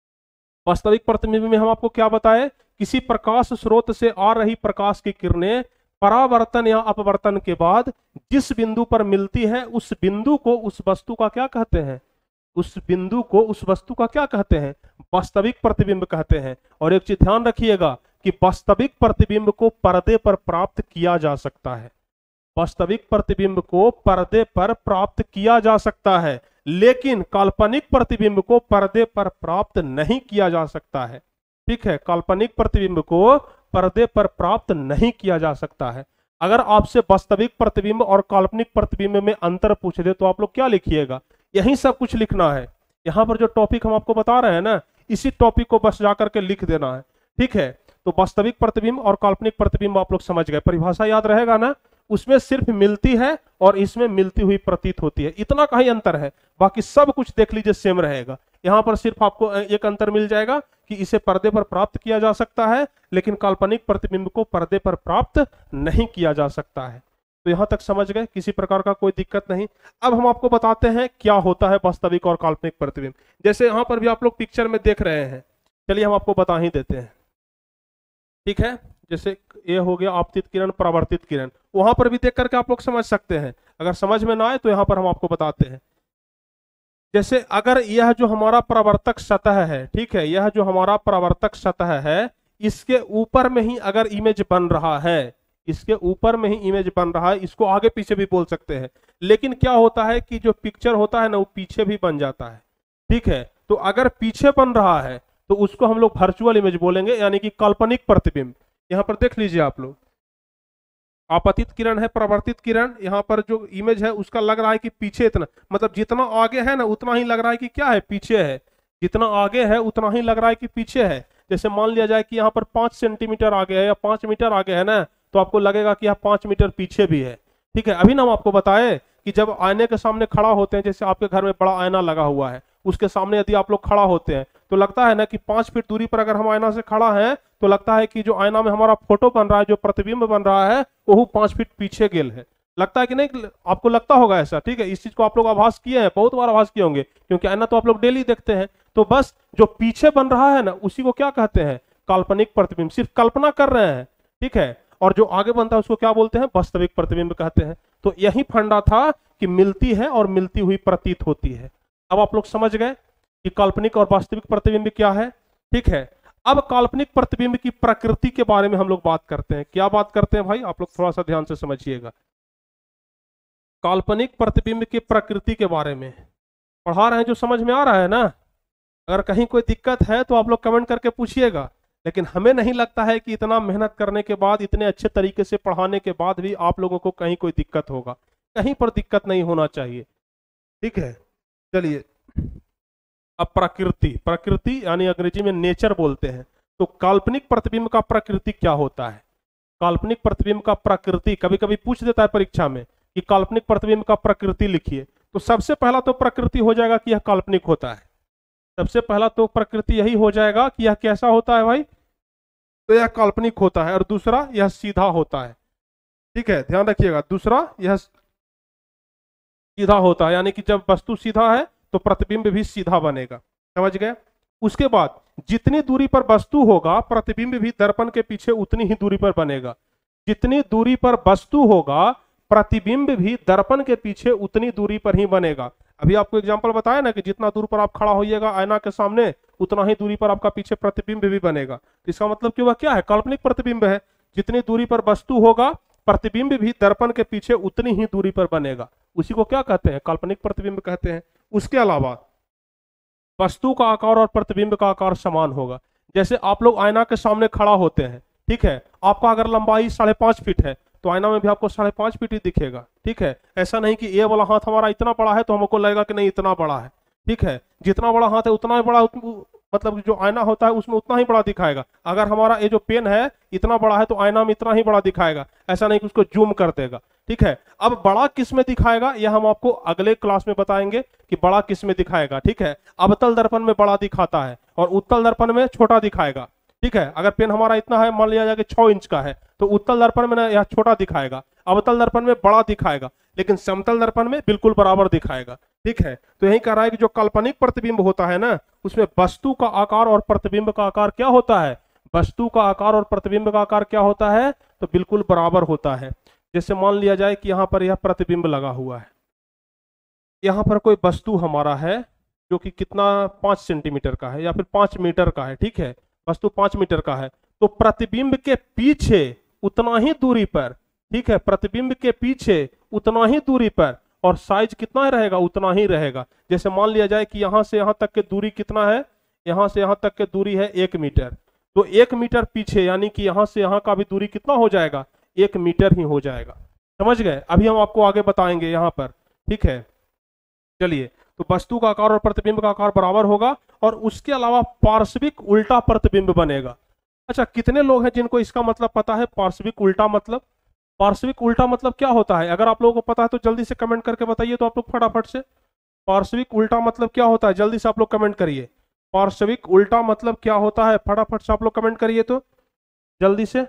वास्तविक प्रतिबिंब में हम आपको क्या बताए? किसी प्रकाश स्रोत से आ रही प्रकाश की किरणें परावर्तन या अपवर्तन के बाद जिस बिंदु पर मिलती है उस बिंदु को उस वस्तु का क्या कहते हैं? उस बिंदु को उस वस्तु का क्या कहते हैं? वास्तविक प्रतिबिंब कहते हैं। और एक चीज ध्यान रखिएगा कि वास्तविक प्रतिबिंब को पर्दे पर प्राप्त किया जा सकता है। वास्तविक प्रतिबिंब को पर्दे पर प्राप्त किया जा सकता है, लेकिन काल्पनिक प्रतिबिंब को पर्दे पर प्राप्त नहीं किया जा सकता है। ठीक है, काल्पनिक प्रतिबिंब को पर्दे पर प्राप्त नहीं किया जा सकता है। अगर आपसे वास्तविक प्रतिबिंब और काल्पनिक प्रतिबिंब में अंतर पूछ दे तो आप लोग क्या लिखिएगा? यही सब कुछ लिखना है। यहाँ पर जो टॉपिक हम आपको बता रहे हैं ना, इसी टॉपिक को बस जाकर के लिख देना है। ठीक है, तो वास्तविक प्रतिबिंब और काल्पनिक प्रतिबिंब आप लोग समझ गए, परिभाषा याद रहेगा ना? उसमें सिर्फ मिलती है और इसमें मिलती हुई प्रतीत होती है, इतना का ही अंतर है। बाकी सब कुछ देख लीजिए सेम रहेगा। यहाँ पर सिर्फ आपको एक अंतर मिल जाएगा कि इसे पर्दे पर प्राप्त किया जा सकता है, लेकिन काल्पनिक प्रतिबिंब को पर्दे पर प्राप्त नहीं किया जा सकता है। तो यहां तक समझ गए, किसी प्रकार का कोई दिक्कत नहीं। अब हम आपको बताते हैं क्या होता है वास्तविक और काल्पनिक प्रतिबिंब। जैसे यहाँ पर भी आप लोग पिक्चर में देख रहे हैं, चलिए हम आपको बता ही देते हैं। ठीक है, जैसे ये हो गया आपतित किरण, परावर्तित किरण, वहां पर भी देख करके आप लोग समझ सकते हैं। अगर समझ में ना आए तो यहाँ पर हम आपको बताते हैं। जैसे अगर यह जो हमारा परावर्तक सतह है, ठीक है, यह जो हमारा परावर्तक सतह है, इसके ऊपर में ही अगर इमेज बन रहा है, इसके ऊपर में ही इमेज बन रहा है, इसको आगे पीछे भी बोल सकते हैं। लेकिन क्या होता है कि जो पिक्चर होता है ना, वो पीछे भी बन जाता है। ठीक है, तो अगर पीछे बन रहा है तो उसको हम लोग वर्चुअल इमेज बोलेंगे, यानी कि काल्पनिक प्रतिबिंब। यहाँ पर देख लीजिए आप लोग, आपतित किरण है, परावर्तित किरण, यहाँ पर जो इमेज है उसका लग रहा है कि पीछे, इतना मतलब जितना आगे है ना उतना ही लग रहा है कि क्या है, पीछे है। जितना आगे है उतना ही लग रहा है कि पीछे है। जैसे मान लिया जाए कि यहाँ पर 5 सेंटीमीटर आगे है या 5 मीटर आगे है ना, तो आपको लगेगा कि यहाँ 5 मीटर पीछे भी है। ठीक है, अभी ना हम आपको बताए कि जब आईने के सामने खड़ा होते हैं, जैसे आपके घर में बड़ा आईना लगा हुआ है, उसके सामने यदि आप लोग खड़ा होते हैं तो लगता है ना कि 5 फीट दूरी पर अगर हम आईना से खड़ा है तो लगता है कि जो आईना में हमारा फोटो बन रहा है, जो प्रतिबिंब बन रहा है, वो 5 फीट पीछे गेल है। लगता है कि नहीं? आपको लगता होगा ऐसा, ठीक है। इस चीज को आप लोग आभास किए हैं, बहुत बार आभास किए होंगे, क्योंकि आईना तो आप लोग डेली देखते हैं। तो बस जो पीछे बन रहा है ना, उसी को क्या कहते हैं? काल्पनिक प्रतिबिंब। सिर्फ कल्पना कर रहे हैं, ठीक है। और जो आगे बनता है उसको क्या बोलते हैं? वास्तविक प्रतिबिंब कहते हैं। तो यही फंडा था कि मिलती है और मिलती हुई प्रतीत होती है। अब आप लोग समझ गए कि काल्पनिक और वास्तविक प्रतिबिंब क्या है, ठीक है। अब काल्पनिक प्रतिबिंब की प्रकृति के बारे में हम लोग बात करते हैं। क्या बात करते हैं भाई? आप लोग थोड़ा सा ध्यान से समझिएगा। काल्पनिक प्रतिबिंब की प्रकृति के बारे में पढ़ा रहे हैं, जो समझ में आ रहा है ना। अगर कहीं कोई दिक्कत है तो आप लोग कमेंट करके पूछिएगा, लेकिन हमें नहीं लगता है कि इतना मेहनत करने के बाद, इतने अच्छे तरीके से पढ़ाने के बाद भी आप लोगों को कहीं कोई दिक्कत होगा। कहीं पर दिक्कत नहीं होना चाहिए, ठीक है। चलिए, अब प्रकृति यानी अंग्रेजी में नेचर बोलते हैं। तो काल्पनिक प्रतिबिंब का प्रकृति क्या होता है? काल्पनिक प्रतिबिंब का प्रकृति कभी कभी पूछ देता है परीक्षा में कि काल्पनिक प्रतिबिंब का प्रकृति लिखिए। तो सबसे पहला तो प्रकृति हो जाएगा कि यह काल्पनिक होता है। सबसे पहला तो प्रकृति यही हो जाएगा कि यह कैसा होता है भाई? तो यह काल्पनिक होता है। और दूसरा, यह सीधा होता है, ठीक है, ध्यान रखिएगा। दूसरा, यह सीधा होता है, यानी कि जब वस्तु सीधा है तो प्रतिबिंब भी सीधा बनेगा। समझ गए? उसके बाद जितनी दूरी पर वस्तु होगा, प्रतिबिंब भी दर्पण के पीछे उतनी ही दूरी पर बनेगा। जितनी दूरी पर वस्तु होगा, प्रतिबिंब भी दर्पण के पीछे उतनी दूरी पर ही बनेगा। अभी आपको एग्जांपल बताया ना कि जितना दूर पर आप खड़ा होइएगा आईना के सामने, उतना ही दूरी पर आपका पीछे प्रतिबिंब भी बनेगा। तो इसका मतलब कि वह क्या है? काल्पनिक प्रतिबिंब है। जितनी दूरी पर वस्तु होगा, प्रतिबिंब भी दर्पण के पीछे उतनी ही दूरी पर बनेगा। उसी को क्या कहते हैं? काल्पनिक प्रतिबिंब कहते हैं। उसके अलावा वस्तु का आकार और प्रतिबिंब का आकार समान होगा। जैसे आप लोग आईना के सामने खड़ा होते हैं, ठीक है, आपका अगर लंबाई 5.5 फीट है तो आईना में भी आपको 5.5 फीट ही दिखेगा, ठीक है। ऐसा नहीं कि ये वाला हाथ हमारा इतना बड़ा है तो हमको लगेगा कि नहीं इतना बड़ा है, ठीक है। जितना बड़ा हाथ है उतना ही बड़ा, मतलब जो आईना होता है उसमें उतना ही बड़ा दिखाएगा। अगर हमारा ये जो पेन है इतना बड़ा है तो आईना में इतना ही बड़ा दिखाएगा। ऐसा नहीं कि उसको जूम कर देगा, ठीक है। अब बड़ा किस में दिखाएगा यह हम आपको अगले क्लास में बताएंगे कि बड़ा किस में दिखाएगा, ठीक है। अवतल दर्पण में बड़ा दिखाता है और उत्तल दर्पण में छोटा दिखाएगा, ठीक है। अगर पेन हमारा इतना है, मान लिया जाए कि 6 इंच का है, तो उत्तल दर्पण में ना यह छोटा दिखाएगा, अवतल दर्पण में बड़ा दिखाएगा, लेकिन समतल दर्पण में बिल्कुल बराबर दिखाएगा, ठीक है। तो यही कह रहा है कि जो काल्पनिक प्रतिबिंब होता है ना, उसमें वस्तु का आकार और प्रतिबिंब का आकार क्या होता है? वस्तु का आकार और प्रतिबिंब का आकार क्या होता है? तो बिल्कुल बराबर होता है। जैसे मान लिया जाए कि यहाँ पर यह प्रतिबिंब लगा हुआ है, यहाँ पर कोई वस्तु हमारा है जो कि कितना 5 सेंटीमीटर का है या फिर 5 मीटर का है, ठीक है। वस्तु 5 मीटर का है, तो प्रतिबिंब के पीछे उतना ही दूरी पर, ठीक है, प्रतिबिंब के पीछे उतना ही दूरी पर, और साइज कितना रहेगा? उतना ही रहेगा। जैसे मान लिया जाए कि यहाँ से यहाँ तक की दूरी कितना है? यहाँ से यहाँ तक की दूरी है 1 मीटर, तो 1 मीटर पीछे यानी कि यहाँ से यहाँ का भी दूरी कितना हो जाएगा? 1 मीटर ही हो जाएगा। समझ गए? अभी हम आपको आगे बताएंगे यहाँ पर, ठीक है। चलिए, तो वस्तु का आकार और प्रतिबिंब का आकार बराबर होगा, और उसके अलावा पार्श्विक उल्टा प्रतिबिंब बनेगा। अच्छा, कितने लोग हैं जिनको इसका मतलब पता है? पार्श्विक उल्टा मतलब, पार्श्विक उल्टा मतलब क्या होता है? अगर आप लोगों को पता है तो जल्दी से कमेंट करके बताइए, तो आप लोग फटाफट से। पार्श्विक उल्टा मतलब क्या होता है? जल्दी से आप लोग कमेंट करिए। पार्श्विक उल्टा मतलब क्या होता है? फटाफट से आप लोग कमेंट करिए तो जल्दी से,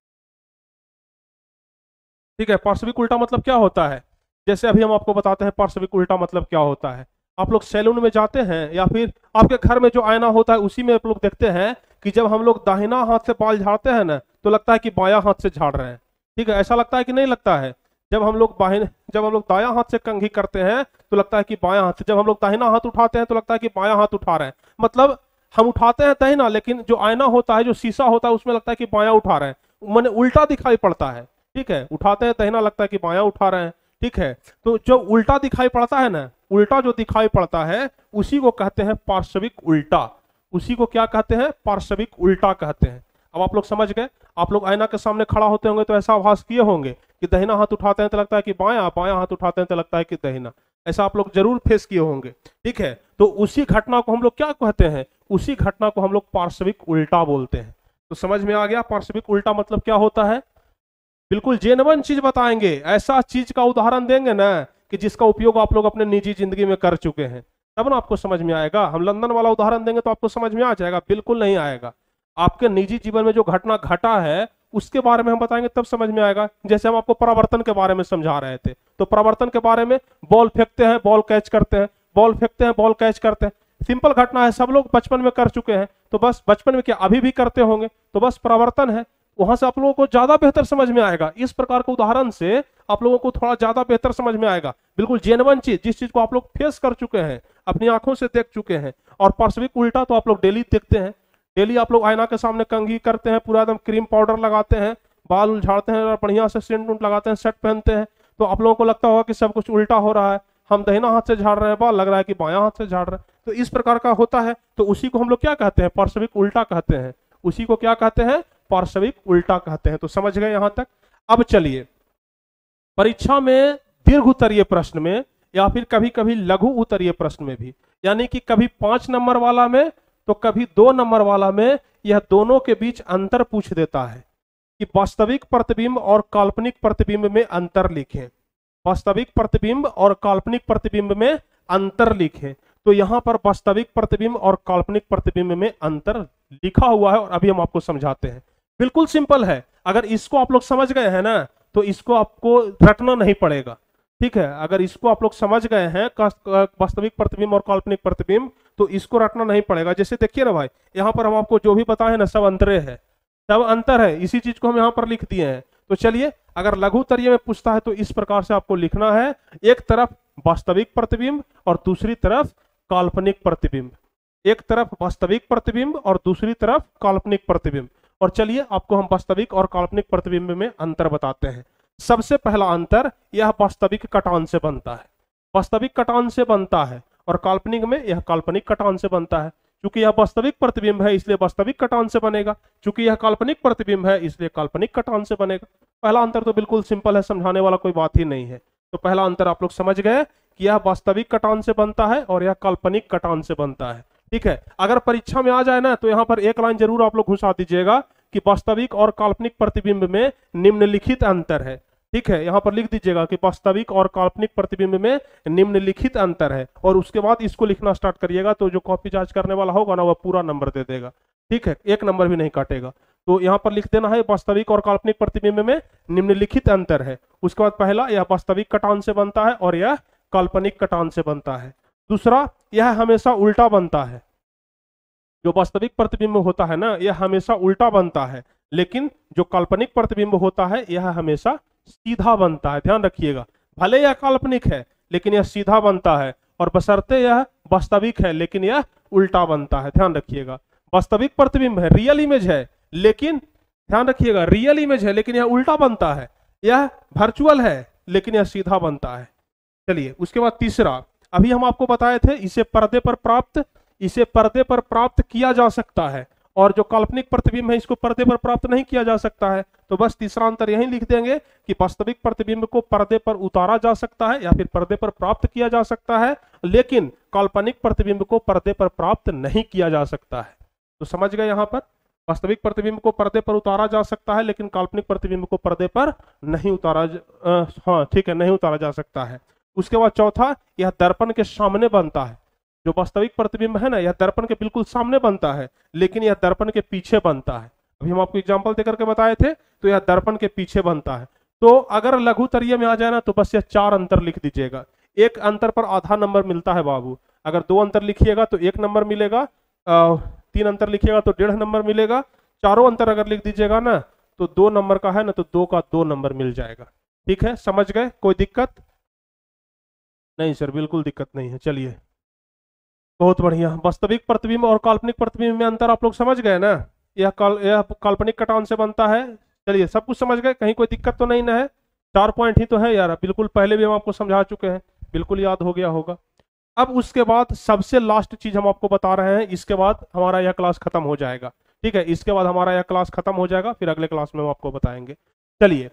ठीक है। पार्श्विक उल्टा मतलब क्या होता है? जैसे अभी हम आपको बताते हैं पार्श्विक उल्टा मतलब क्या होता है। आप लोग सैलून में जाते हैं या फिर आपके घर में जो आईना होता है उसी में आप लोग देखते हैं कि जब हम लोग दाहिना हाथ से बाल झाड़ते हैं ना, तो लगता है कि बायां हाथ से झाड़ रहे हैं, ठीक है। ऐसा लगता है कि नहीं लगता है? जब हम लोग दायां हाथ से कंघी करते हैं तो लगता है कि बायां हाथ से, जब हम लोग दाहिना हाथ उठाते हैं तो लगता है कि बायां हाथ उठा रहे हैं। मतलब हम उठाते हैं दाहिना, लेकिन जो आईना होता है, जो शीशा होता है, उसमें लगता है कि बायां उठा रहे हैं, मैंने उल्टा दिखाई पड़ता है, ठीक है। उठाते हैं दाहिना, लगता है कि बायां उठा रहे हैं, ठीक है। तो जो उल्टा दिखाई पड़ता है ना, उल्टा जो दिखाई पड़ता है उसी को कहते हैं पार्श्विक उल्टा। उसी को क्या कहते हैं? पार्श्विक उल्टा कहते हैं। अब आप लोग समझ गए। आप लोग आईना के सामने खड़ा होते होंगे तो ऐसा आभास किए होंगे कि दाहिना हाथ उठाते हैं तो लगता है कि बायां, बायां हाथ उठाते हैं तो लगता है कि दाहिना। ऐसा आप लोग जरूर फेस किए होंगे, ठीक है। तो उसी घटना को हम लोग क्या कहते हैं? उसी घटना को हम लोग पार्श्विक उल्टा बोलते हैं। तो समझ में आ गया पार्श्विक उल्टा मतलब क्या होता है? बिल्कुल जेन्युइन चीज बताएंगे, ऐसा चीज का उदाहरण देंगे ना कि जिसका उपयोग आप लोग अपने निजी जिंदगी में कर चुके हैं, तब ना आपको समझ में आएगा। हम लंदन वाला उदाहरण देंगे तो आपको समझ में आ जाएगा? बिल्कुल नहीं आएगा। आपके निजी जीवन में जो घटना घटा है उसके बारे में हम बताएंगे तब समझ में आएगा। जैसे हम आपको परावर्तन के बारे में समझा रहे थे, तो परावर्तन के बारे में, बॉल फेंकते हैं, बॉल कैच करते हैं, बॉल फेंकते हैं, बॉल कैच करते हैं, सिंपल घटना है, सब लोग बचपन में कर चुके हैं। तो बस बचपन में क्या, अभी भी करते होंगे, तो बस परावर्तन है। वहां से आप लोगों को ज्यादा बेहतर समझ में आएगा। इस प्रकार के उदाहरण से आप लोगों को थोड़ा ज्यादा बेहतर समझ में आएगा। बिल्कुल जेन्युइन चीज, जिस चीज को आप लोग फेस कर चुके हैं, अपनी आंखों से देख चुके हैं। और पार्श्विक उल्टा तो आप लोग डेली देखते हैं। डेली आप लोग आईना के सामने कंघी करते हैं, पूरा एकदम क्रीम पाउडर लगाते हैं, बाल झाड़ते हैं और बढ़िया से सेंट उंट लगाते हैं, शर्ट पहनते हैं, तो आप लोगों को लगता होगा कि सब कुछ उल्टा हो रहा है। हम दाहिना हाथ से झाड़ रहे हैं बाल, लग रहा है कि बायां हाथ से झाड़ रहे हैं। तो इस प्रकार का होता है। तो उसी को हम लोग क्या कहते हैं? पार्श्विक उल्टा कहते हैं। उसी को क्या कहते हैं? पार्श्विक उल्टा कहते हैं। तो समझ गए यहां तक? अब चलिए, परीक्षा में दीर्घ उत्तरीय प्रश्न में या फिर कभी कभी लघु उत्तरीय प्रश्न में भी, यानी कि कभी 5 नंबर वाला में तो कभी 2 नंबर वाला में, यह दोनों के बीच अंतर पूछ देता है कि वास्तविक प्रतिबिंब और काल्पनिक प्रतिबिंब में अंतर लिखें। वास्तविक प्रतिबिंब और काल्पनिक प्रतिबिंब में अंतर लिखें। तो यहां पर वास्तविक प्रतिबिंब और काल्पनिक प्रतिबिंब में अंतर लिखा हुआ है और अभी हम आपको समझाते हैं। बिल्कुल सिंपल है। अगर इसको आप लोग समझ गए हैं ना, तो इसको आपको रटना नहीं पड़ेगा। ठीक है, अगर इसको आप लोग समझ गए हैं वास्तविक प्रतिबिंब और काल्पनिक प्रतिबिंब, तो इसको रटना नहीं पड़ेगा। जैसे देखिए ना भाई, यहाँ पर हम आपको जो भी बताए ना, सब अंतरे है, सब अंतर है। इसी चीज को हम यहाँ पर लिख दिए हैं। तो चलिए, अगर लघु उत्तरीय में पूछता है तो इस प्रकार से आपको लिखना है, एक तरफ वास्तविक प्रतिबिंब और दूसरी तरफ काल्पनिक प्रतिबिंब। एक तरफ वास्तविक प्रतिबिंब और दूसरी तरफ काल्पनिक प्रतिबिंब। और चलिए, आपको हम वास्तविक और काल्पनिक प्रतिबिंब में अंतर बताते हैं। सबसे पहला अंतर, यह वास्तविक कटान से बनता है। वास्तविक कटान से बनता है और काल्पनिक में यह काल्पनिक कटान से बनता है। क्योंकि यह वास्तविक प्रतिबिंब है इसलिए वास्तविक कटान से बनेगा, क्योंकि यह काल्पनिक प्रतिबिंब है इसलिए काल्पनिक कटान से बनेगा। पहला अंतर तो बिल्कुल सिंपल है, समझाने वाला कोई बात ही नहीं है। तो पहला अंतर आप लोग समझ गए कि यह वास्तविक कटान से बनता है और यह काल्पनिक कटान से बनता है। ठीक है, अगर परीक्षा में आ जाए ना, तो यहाँ पर एक लाइन जरूर आप लोग घुसा दीजिएगा कि वास्तविक और काल्पनिक प्रतिबिंब में निम्नलिखित अंतर है। ठीक है, यहाँ पर लिख दीजिएगा कि वास्तविक और काल्पनिक प्रतिबिंब में निम्नलिखित अंतर है, और उसके बाद इसको लिखना स्टार्ट करिएगा। तो जो कॉपी जांच करने वाला होगा ना, वह पूरा नंबर दे देगा। ठीक है, एक नंबर भी नहीं काटेगा। तो यहाँ पर लिख देना है वास्तविक और काल्पनिक प्रतिबिंब में निम्नलिखित अंतर है। उसके बाद पहला, यह वास्तविक कटान से बनता है और यह काल्पनिक कटान से बनता है। दूसरा, यह हमेशा उल्टा बनता है। जो वास्तविक प्रतिबिंब होता है ना, यह हमेशा उल्टा बनता है, लेकिन जो काल्पनिक प्रतिबिंब होता है यह हमेशा सीधा बनता है। ध्यान रखिएगा, भले यह काल्पनिक है लेकिन यह सीधा बनता है, और बशर्ते यह वास्तविक है लेकिन यह उल्टा बनता है। ध्यान रखिएगा, वास्तविक प्रतिबिंब है, रियल इमेज है, लेकिन ध्यान रखिएगा, रियल इमेज है लेकिन यह उल्टा बनता है। यह वर्चुअल है लेकिन यह सीधा बनता है। चलिए, उसके बाद तीसरा, अभी हम आपको बताए थे इसे पर्दे पर प्राप्त किया जा सकता है, और जो काल्पनिक प्रतिबिंब है इसको पर्दे पर प्राप्त नहीं किया जा सकता है। तो बस तीसरा अंतर यही लिख देंगे कि वास्तविक प्रतिबिंब को पर्दे पर उतारा जा सकता है या फिर पर्दे पर प्राप्त किया जा सकता है, लेकिन काल्पनिक प्रतिबिंब को पर्दे पर प्राप्त नहीं किया जा सकता है। तो समझ गए, यहाँ पर वास्तविक प्रतिबिंब को पर्दे पर उतारा जा सकता है लेकिन काल्पनिक प्रतिबिंब को पर्दे पर नहीं उतारा हाँ ठीक है, नहीं उतारा जा सकता है। उसके बाद चौथा, यह दर्पण के सामने बनता है। जो वास्तविक प्रतिबिंब है ना, यह दर्पण के बिल्कुल सामने बनता है, लेकिन यह दर्पण के पीछे बनता है। अभी हम आपको एग्जांपल देकर के बताए थे, तो यह दर्पण के पीछे बनता है। तो अगर लघु उत्तरीय में आ जाए ना, तो बस यह 4 अंतर लिख दीजिएगा। एक अंतर पर आधा नंबर मिलता है बाबू। अगर 2 अंतर लिखिएगा तो 1 नंबर मिलेगा, 3 अंतर लिखिएगा तो 1.5 नंबर मिलेगा, चारों अंतर अगर लिख दीजिएगा ना तो 2 नंबर का है ना, तो 2 का 2 नंबर मिल जाएगा। ठीक है, समझ गए? कोई दिक्कत नहीं सर, बिल्कुल दिक्कत नहीं है। चलिए, बहुत बढ़िया। वास्तविक प्रतिबिंब और काल्पनिक प्रतिबिंब में अंतर आप लोग समझ गए ना? यह काल्पनिक कटान से बनता है। चलिए, सब कुछ समझ गए, कहीं कोई दिक्कत तो नहीं ना है? 4 पॉइंट ही तो है यार, बिल्कुल पहले भी हम आपको समझा चुके हैं, बिल्कुल याद हो गया होगा। अब उसके बाद सबसे लास्ट चीज हम आपको बता रहे हैं, इसके बाद हमारा यह क्लास खत्म हो जाएगा। ठीक है, इसके बाद हमारा यह क्लास खत्म हो जाएगा, फिर अगले क्लास में हम आपको बताएंगे। चलिए,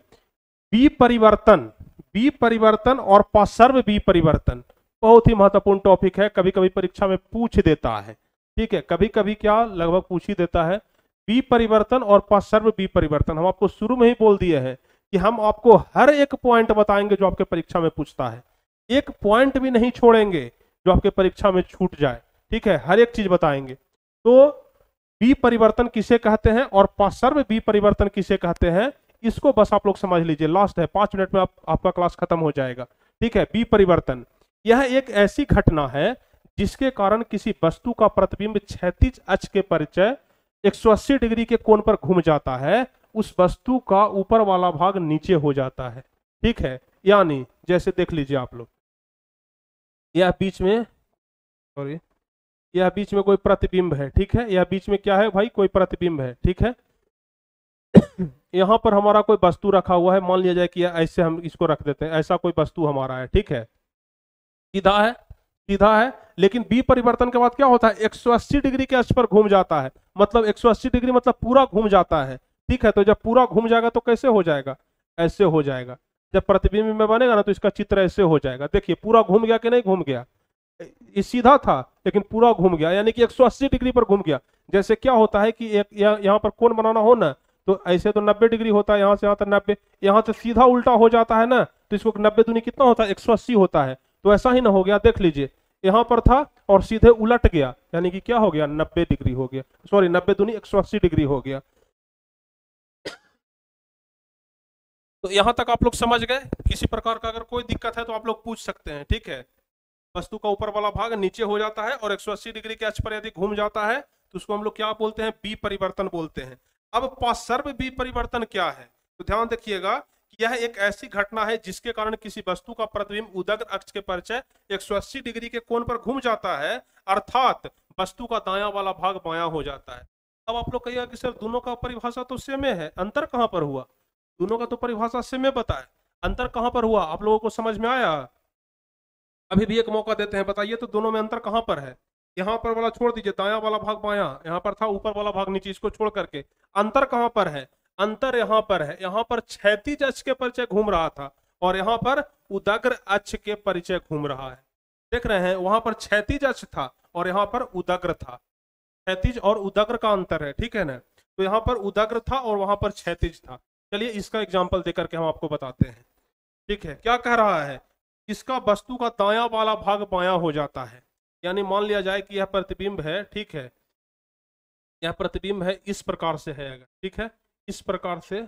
बी परिवर्तन और पार्श्व बी परिवर्तन बहुत ही महत्वपूर्ण टॉपिक है, कभी कभी परीक्षा में पूछ देता है। ठीक है, कभी कभी क्या लगभग पूछ ही देता है। बी परिवर्तन और पार्श्व बी परिवर्तन हम आपको शुरू में ही बोल दिए हैं कि हम आपको हर एक पॉइंट बताएंगे जो आपके परीक्षा में पूछता है। एक पॉइंट भी नहीं छोड़ेंगे जो आपके परीक्षा में छूट जाए, ठीक है, हर एक चीज बताएंगे। तो बी परिवर्तन किसे कहते हैं और सर्व बी परिवर्तन किसे कहते हैं, इसको बस आप लोग समझ लीजिए। लास्ट है, 5 मिनट में आपका क्लास खत्म हो जाएगा, ठीक है। बी परिवर्तन यह एक ऐसी घटना है जिसके कारण किसी वस्तु का प्रतिबिंब क्षैतिज अक्ष के परिचय 180 डिग्री के कोण पर घूम जाता है, उस वस्तु का ऊपर वाला भाग नीचे हो जाता है, ठीक है। यानी जैसे देख लीजिए आप लोग, यह बीच में, सॉरी, यह बीच में कोई प्रतिबिंब है, ठीक है। यह बीच में क्या है भाई, कोई प्रतिबिंब है, ठीक है। यहां पर हमारा कोई वस्तु रखा हुआ है, मान लिया जाए कि ऐसे हम इसको रख देते हैं, ऐसा कोई वस्तु हमारा है, ठीक है, सीधा है, सीधा है। लेकिन बी परिवर्तन के बाद क्या होता है, 180 डिग्री के अक्ष पर घूम जाता है, मतलब 180 डिग्री मतलब पूरा घूम जाता है, ठीक है। तो जब पूरा घूम जाएगा तो कैसे हो जाएगा, ऐसे हो जाएगा। जब प्रतिबिंब में बनेगा ना तो इसका चित्र ऐसे हो जाएगा। देखिए पूरा घूम गया कि नहीं घूम गया, ये सीधा था लेकिन पूरा घूम गया, यानी कि 180 डिग्री पर घूम गया। जैसे क्या होता है कि एक यहाँ पर कोण बनाना हो ना, तो ऐसे तो 90 डिग्री होता है, यहाँ से यहाँ तक 90, यहाँ से सीधा उल्टा हो जाता है ना, तो इसको 90 दूनी कितना होता है, 180 होता है। तो ऐसा ही ना हो गया, देख लीजिए, यहाँ पर था और सीधे उलट गया, यानी कि क्या हो गया, 90 डिग्री हो गया, सॉरी 90 दूनी 180 डिग्री हो गया। तो यहां तक आप लोग समझ गए। किसी प्रकार का अगर कोई दिक्कत है तो आप लोग पूछ सकते हैं, ठीक है। वस्तु का ऊपर वाला भाग नीचे हो जाता है और 180 डिग्री के अक्ष पर यदि घूम जाता है तो उसको हम लोग क्या बोलते हैं, बी परिवर्तन बोलते हैं। अब पार्श्व बी परिवर्तन क्या है, तो ध्यान देखिएगा कि यह एक ऐसी घटना है जिसके कारण किसी वस्तु का प्रतिबिंब उदग्र अक्ष के परिचय 180 डिग्री के कोण पर घूम जाता है, अर्थात वस्तु का दायां वाला भाग बायां हो जाता है। अब आप लोग कहिएगा कि सर दोनों का परिभाषा तो सेम है, अंतर कहां पर हुआ, दोनों का तो परिभाषा सेम बताए, अंतर कहां पर हुआ, आप लोगों को समझ में आया। अभी भी एक मौका देते हैं, बताइए तो दोनों में अंतर कहां पर है। यहाँ पर वाला छोड़ दीजिए, दायां वाला भाग बायां, यहाँ पर था ऊपर वाला भाग नीचे, इसको छोड़ करके अंतर कहां पर है, अंतर यहाँ पर है। यहाँ पर क्षैतिज अक्ष के परिचय घूम रहा था और यहाँ पर उदग्र अक्ष के परिचय घूम रहा है, देख रहे हैं। वहां पर क्षैतिज अक्ष था और यहाँ पर उदग्र था, क्षैतिज और उदग्र का अंतर है, ठीक है ना। तो यहाँ पर उदग्र था और वहां पर क्षैतिज था। चलिए इसका एग्जाम्पल देकर के हम आपको बताते हैं, ठीक है। क्या कह रहा है, इसका वस्तु का दायां वाला भाग बायां हो जाता है, यानी मान लिया जाए कि यह प्रतिबिंब है, ठीक है, यह प्रतिबिंब है, इस प्रकार से है अगर, ठीक है, इस प्रकार से,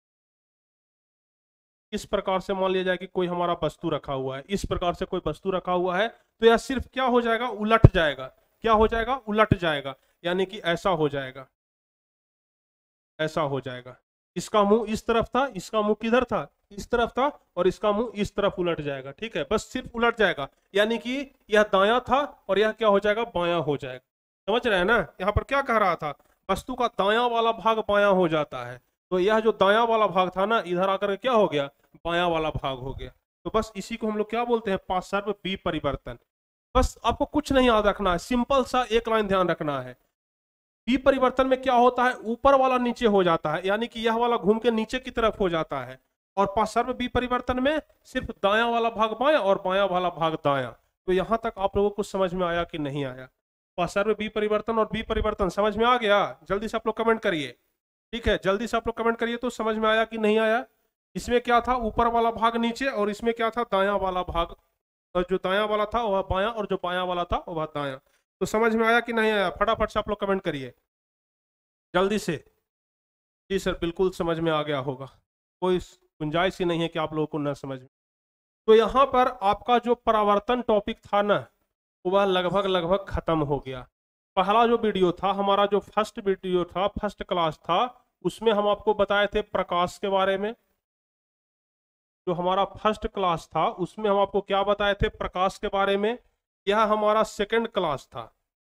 इस प्रकार से मान लिया जाए कि कोई हमारा वस्तु रखा हुआ है, इस प्रकार से कोई वस्तु रखा हुआ है, तो यह सिर्फ क्या हो जाएगा, उलट जाएगा। क्या हो जाएगा, उलट जाएगा, यानी कि ऐसा हो जाएगा, ऐसा हो जाएगा। इसका मुंह इस तरफ था, इसका मुंह किधर था, इस तरफ था, और इसका मुंह इस तरफ उलट जाएगा, ठीक है, बस सिर्फ उलट जाएगा, यानी कि यह दायां था और यह क्या हो जाएगा, बायां हो जाएगा। समझ रहे हैं ना, यहाँ पर क्या कह रहा था, वस्तु का दायां वाला भाग बायां हो जाता है, तो यह जो दायां वाला भाग था ना, इधर आकर क्या हो गया, बायां वाला भाग हो गया। तो बस इसी को हम लोग क्या बोलते हैं, पार्श्व बी परिवर्तन। बस आपको कुछ नहीं याद रखना है, सिंपल सा एक लाइन ध्यान रखना है। बी परिवर्तन में क्या होता है, ऊपर वाला नीचे हो जाता है, यानी कि यह वाला घूम के नीचे की तरफ हो जाता है, और पार्श्व बी परिवर्तन में सिर्फ दायां वाला भाग बायां और बायां वाला भाग दायां। तो यहां तक आप लोगों को समझ में आया कि नहीं आया, पार्श्व बी परिवर्तन और बी परिवर्तन समझ में आ गया। जल्दी से आप लोग कमेंट करिए, ठीक है, जल्दी से आप लोग कमेंट करिए तो समझ में आया कि नहीं आया। इसमें क्या था, ऊपर वाला भाग नीचे, और इसमें क्या था, दायां वाला भाग, और जो दायां वाला था वह बायां और जो बायां वाला था वह दायां। तो समझ में आया कि नहीं आया, फटाफट से आप लोग कमेंट करिए जल्दी से। जी सर बिल्कुल समझ में आ गया होगा, कोई गुंजाइश ही नहीं है कि आप लोगों को न समझ में। तो यहाँ पर आपका जो परावर्तन टॉपिक था ना, वह लगभग खत्म हो गया। पहला जो वीडियो था हमारा, जो फर्स्ट वीडियो था, फर्स्ट क्लास था, उसमें हम आपको बताए थे प्रकाश के बारे में। जो हमारा फर्स्ट क्लास था उसमें हम आपको क्या बताए थे, प्रकाश के बारे में। यह हमारा सेकंड क्लास था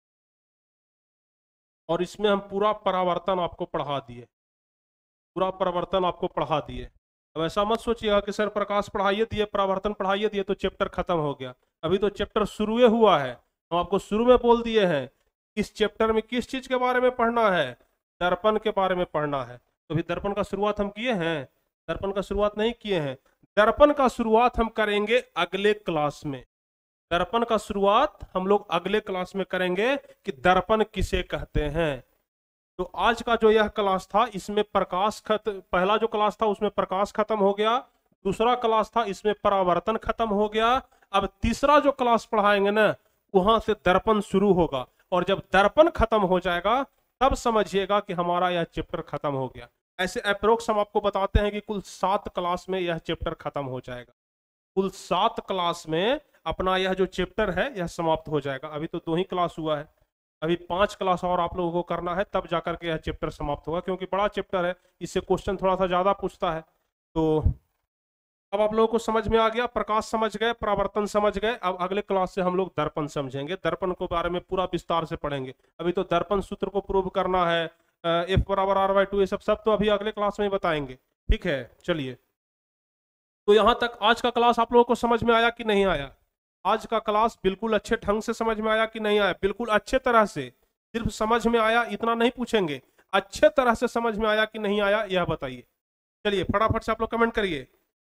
और इसमें हम पूरा परावर्तन आपको पढ़ा दिए, पूरा परावर्तन आपको पढ़ा दिए। अब ऐसा मत सोचिएगा कि सर प्रकाश पढ़ाइए दिए, परावर्तन पढ़ाइए दिए तो चैप्टर खत्म हो गया। अभी तो चैप्टर शुरू हुआ है, हम आपको शुरू में बोल दिए हैं इस चैप्टर में किस चीज के बारे में पढ़ना है, दर्पण के बारे में पढ़ना है। तो अभी दर्पण का शुरुआत हम किए हैं, दर्पण का शुरुआत नहीं किए हैं। दर्पण का शुरुआत हम करेंगे अगले क्लास में, दर्पण का शुरुआत हम लोग अगले क्लास में करेंगे कि दर्पण किसे कहते हैं। तो आज का जो यह क्लास था इसमें प्रकाश पहला जो क्लास था उसमें प्रकाश खत्म हो गया, दूसरा क्लास था इसमें परावर्तन खत्म हो गया। अब तीसरा जो क्लास पढ़ाएंगे ना, वहां से दर्पण शुरू होगा, और जब दर्पण खत्म हो जाएगा तब समझिएगा कि हमारा यह चैप्टर खत्म हो गया। ऐसे अप्रोक्स हम आपको बताते हैं कि कुल 7 क्लास में यह चैप्टर खत्म हो जाएगा। कुल 7 क्लास में अपना यह जो चैप्टर है यह समाप्त हो जाएगा। अभी तो 2 ही क्लास हुआ है, अभी 5 क्लास और आप लोगों को करना है, तब जाकर के यह चैप्टर समाप्त होगा, क्योंकि बड़ा चैप्टर है, इससे क्वेश्चन थोड़ा सा ज्यादा पूछता है। तो अब आप लोगों को समझ में आ गया, प्रकाश समझ गए, परावर्तन समझ गए। अब अगले क्लास से हम लोग दर्पण समझेंगे, दर्पण के बारे में पूरा विस्तार से पढ़ेंगे। अभी तो दर्पण सूत्र को प्रूव करना है, F बराबर R/2, ये सब तो अभी अगले क्लास में बताएंगे। ठीक है, चलिए। तो यहाँ तक आज का क्लास आप लोगों को समझ में आया कि नहीं आया? आज का क्लास बिल्कुल अच्छे ढंग से समझ में आया कि नहीं आया? बिल्कुल अच्छे तरह से, सिर्फ समझ में आया इतना नहीं पूछेंगे, अच्छे तरह से समझ में आया कि नहीं आया यह बताइए। चलिए फटाफट से आप लोग कमेंट करिए।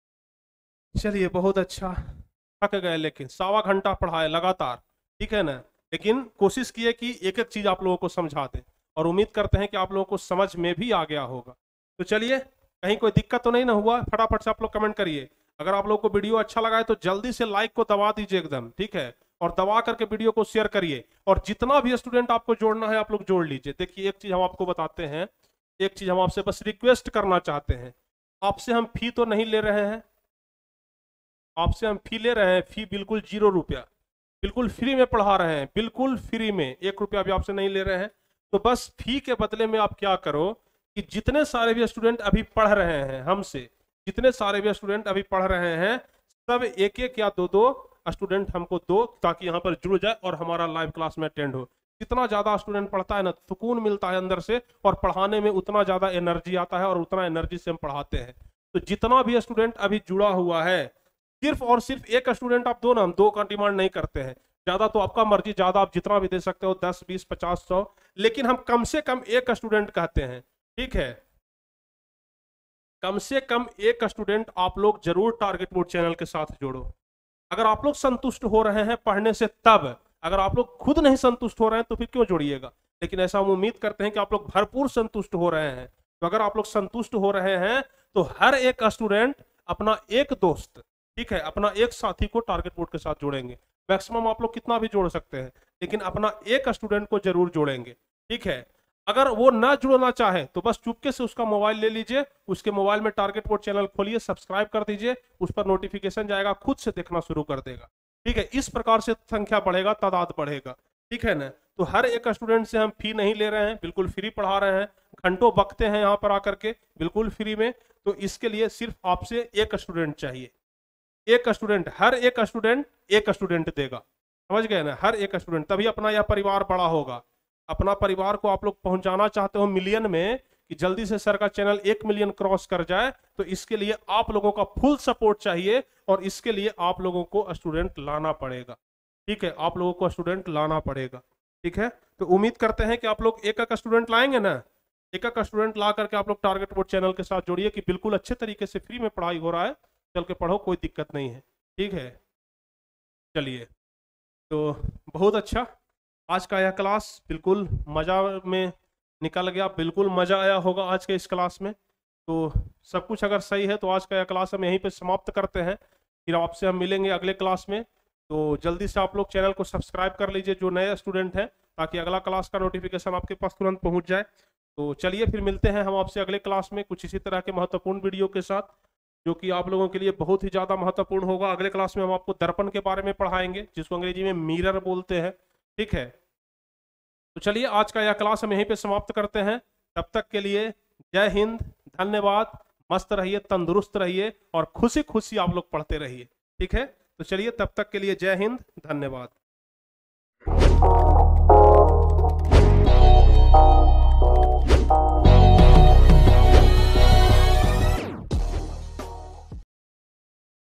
चलिए बहुत अच्छा। थक गए, लेकिन 1.25 घंटा पढ़ाए लगातार, ठीक है ना, लेकिन कोशिश किए कि एक एक चीज आप लोगों को समझा दें, और उम्मीद करते हैं कि आप लोगों को समझ में भी आ गया होगा। तो चलिए, कहीं कोई दिक्कत तो नहीं ना हुआ? फटाफट से आप लोग कमेंट करिए। अगर आप लोगों को वीडियो अच्छा लगा है तो जल्दी से लाइक को दबा दीजिए एकदम, ठीक है, और दबा करके वीडियो को शेयर करिए। और जितना भी स्टूडेंट आपको जोड़ना है आप लोग जोड़ लीजिए। देखिए एक चीज हम आपको बताते हैं, एक चीज हम आपसे बस रिक्वेस्ट करना चाहते हैं। आपसे हम फी तो नहीं ले रहे हैं, आपसे हम फी ले रहे हैं, फी बिल्कुल 0 रुपया, बिल्कुल फ्री में पढ़ा रहे हैं, बिल्कुल फ्री में, 1 रुपया भी आपसे नहीं ले रहे हैं। तो बस फी के बदले में आप क्या करो कि जितने सारे भी स्टूडेंट अभी पढ़ रहे हैं हमसे, जितने सारे भी स्टूडेंट अभी पढ़ रहे हैं, सब 1-1 या 2-2 स्टूडेंट हमको दो, ताकि यहाँ पर जुड़ जाए और हमारा लाइव क्लास में अटेंड हो। जितना ज्यादा स्टूडेंट पढ़ता है ना, सुकून मिलता है अंदर से, और पढ़ाने में उतना ज्यादा एनर्जी आता है, और उतना एनर्जी से हम पढ़ाते हैं। तो जितना भी स्टूडेंट अभी जुड़ा हुआ है, सिर्फ और सिर्फ 1 स्टूडेंट आप दो ना, हम 2 का डिमांड नहीं करते हैं। ज्यादा तो आपका मर्जी, ज्यादा आप जितना भी दे सकते हो, 10, 20, 50, 100, लेकिन हम कम से कम 1 स्टूडेंट कहते हैं, ठीक है। कम से कम 1 स्टूडेंट आप लोग जरूर टारगेट बोर्ड चैनल के साथ जोड़ो। अगर आप लोग संतुष्ट हो रहे हैं पढ़ने से तब, अगर आप लोग खुद नहीं संतुष्ट हो रहे हैं तो फिर क्यों जोड़िएगा? लेकिन ऐसा हम उम्मीद करते हैं कि आप लोग भरपूर संतुष्ट हो रहे हैं। तो अगर आप लोग संतुष्ट हो रहे हैं तो हर एक स्टूडेंट अपना एक दोस्त, ठीक है, अपना एक साथी को टारगेट बोर्ड के साथ जोड़ेंगे। मैक्सिमम आप लोग कितना भी जोड़ सकते हैं, लेकिन अपना एक स्टूडेंट को जरूर जोड़ेंगे, ठीक है। अगर वो ना जुड़ना चाहे तो बस चुपके से उसका मोबाइल ले लीजिए, उसके मोबाइल में टारगेट बोर्ड चैनल खोलिए, सब्सक्राइब कर दीजिए, उस पर नोटिफिकेशन जाएगा, खुद से देखना शुरू कर देगा, ठीक है। इस प्रकार से संख्या बढ़ेगा, तादाद बढ़ेगा, ठीक है ना। तो हर एक स्टूडेंट से हम फी नहीं ले रहे हैं, बिल्कुल फ्री पढ़ा रहे हैं, घंटों बकते हैं यहाँ पर आकर के बिल्कुल फ्री में। तो इसके लिए सिर्फ आपसे 1 स्टूडेंट चाहिए, 1 स्टूडेंट, हर एक स्टूडेंट 1 स्टूडेंट देगा, समझ गए ना, हर एक स्टूडेंट, तभी अपना यह परिवार बड़ा होगा। अपना परिवार को आप लोग पहुंचाना चाहते हो मिलियन में, कि जल्दी से सर का चैनल 1 मिलियन क्रॉस कर जाए, तो इसके लिए आप लोगों का फुल सपोर्ट चाहिए, और इसके लिए आप लोगों को स्टूडेंट लाना पड़ेगा, ठीक है, आप लोगों को स्टूडेंट लाना पड़ेगा, ठीक है। तो उम्मीद करते हैं कि आप लोग 1-1 स्टूडेंट लाएंगे ना, 1-1 स्टूडेंट ला करके आप लोग टारगेट बोर्ड चैनल के साथ जोड़िए, कि बिल्कुल अच्छे तरीके से फ्री में पढ़ाई हो रहा है, चल के पढ़ो, कोई दिक्कत नहीं है, ठीक है। चलिए, तो बहुत अच्छा, आज का यह क्लास बिल्कुल मजा में निकल गया, बिल्कुल मजा आया होगा आज के इस क्लास में। तो सब कुछ अगर सही है तो आज का यह क्लास हम यहीं पे समाप्त करते हैं, फिर आपसे हम मिलेंगे अगले क्लास में। तो जल्दी से आप लोग चैनल को सब्सक्राइब कर लीजिए जो नए स्टूडेंट हैं, ताकि अगला क्लास का नोटिफिकेशन आपके पास तुरंत पहुंच जाए। तो चलिए फिर मिलते हैं हम आपसे अगले क्लास में कुछ इसी तरह के महत्वपूर्ण वीडियो के साथ, जो कि आप लोगों के लिए बहुत ही ज़्यादा महत्वपूर्ण होगा। अगले क्लास में हम आपको दर्पण के बारे में पढ़ाएंगे, जिसको अंग्रेजी में मिरर बोलते हैं, ठीक है। तो चलिए आज का यह क्लास हम यहीं पे समाप्त करते हैं। तब तक के लिए जय हिंद, धन्यवाद, मस्त रहिए, तंदुरुस्त रहिए, और खुशी खुशी आप लोग पढ़ते रहिए, ठीक है। तो चलिए तब तक के लिए जय हिंद, धन्यवाद।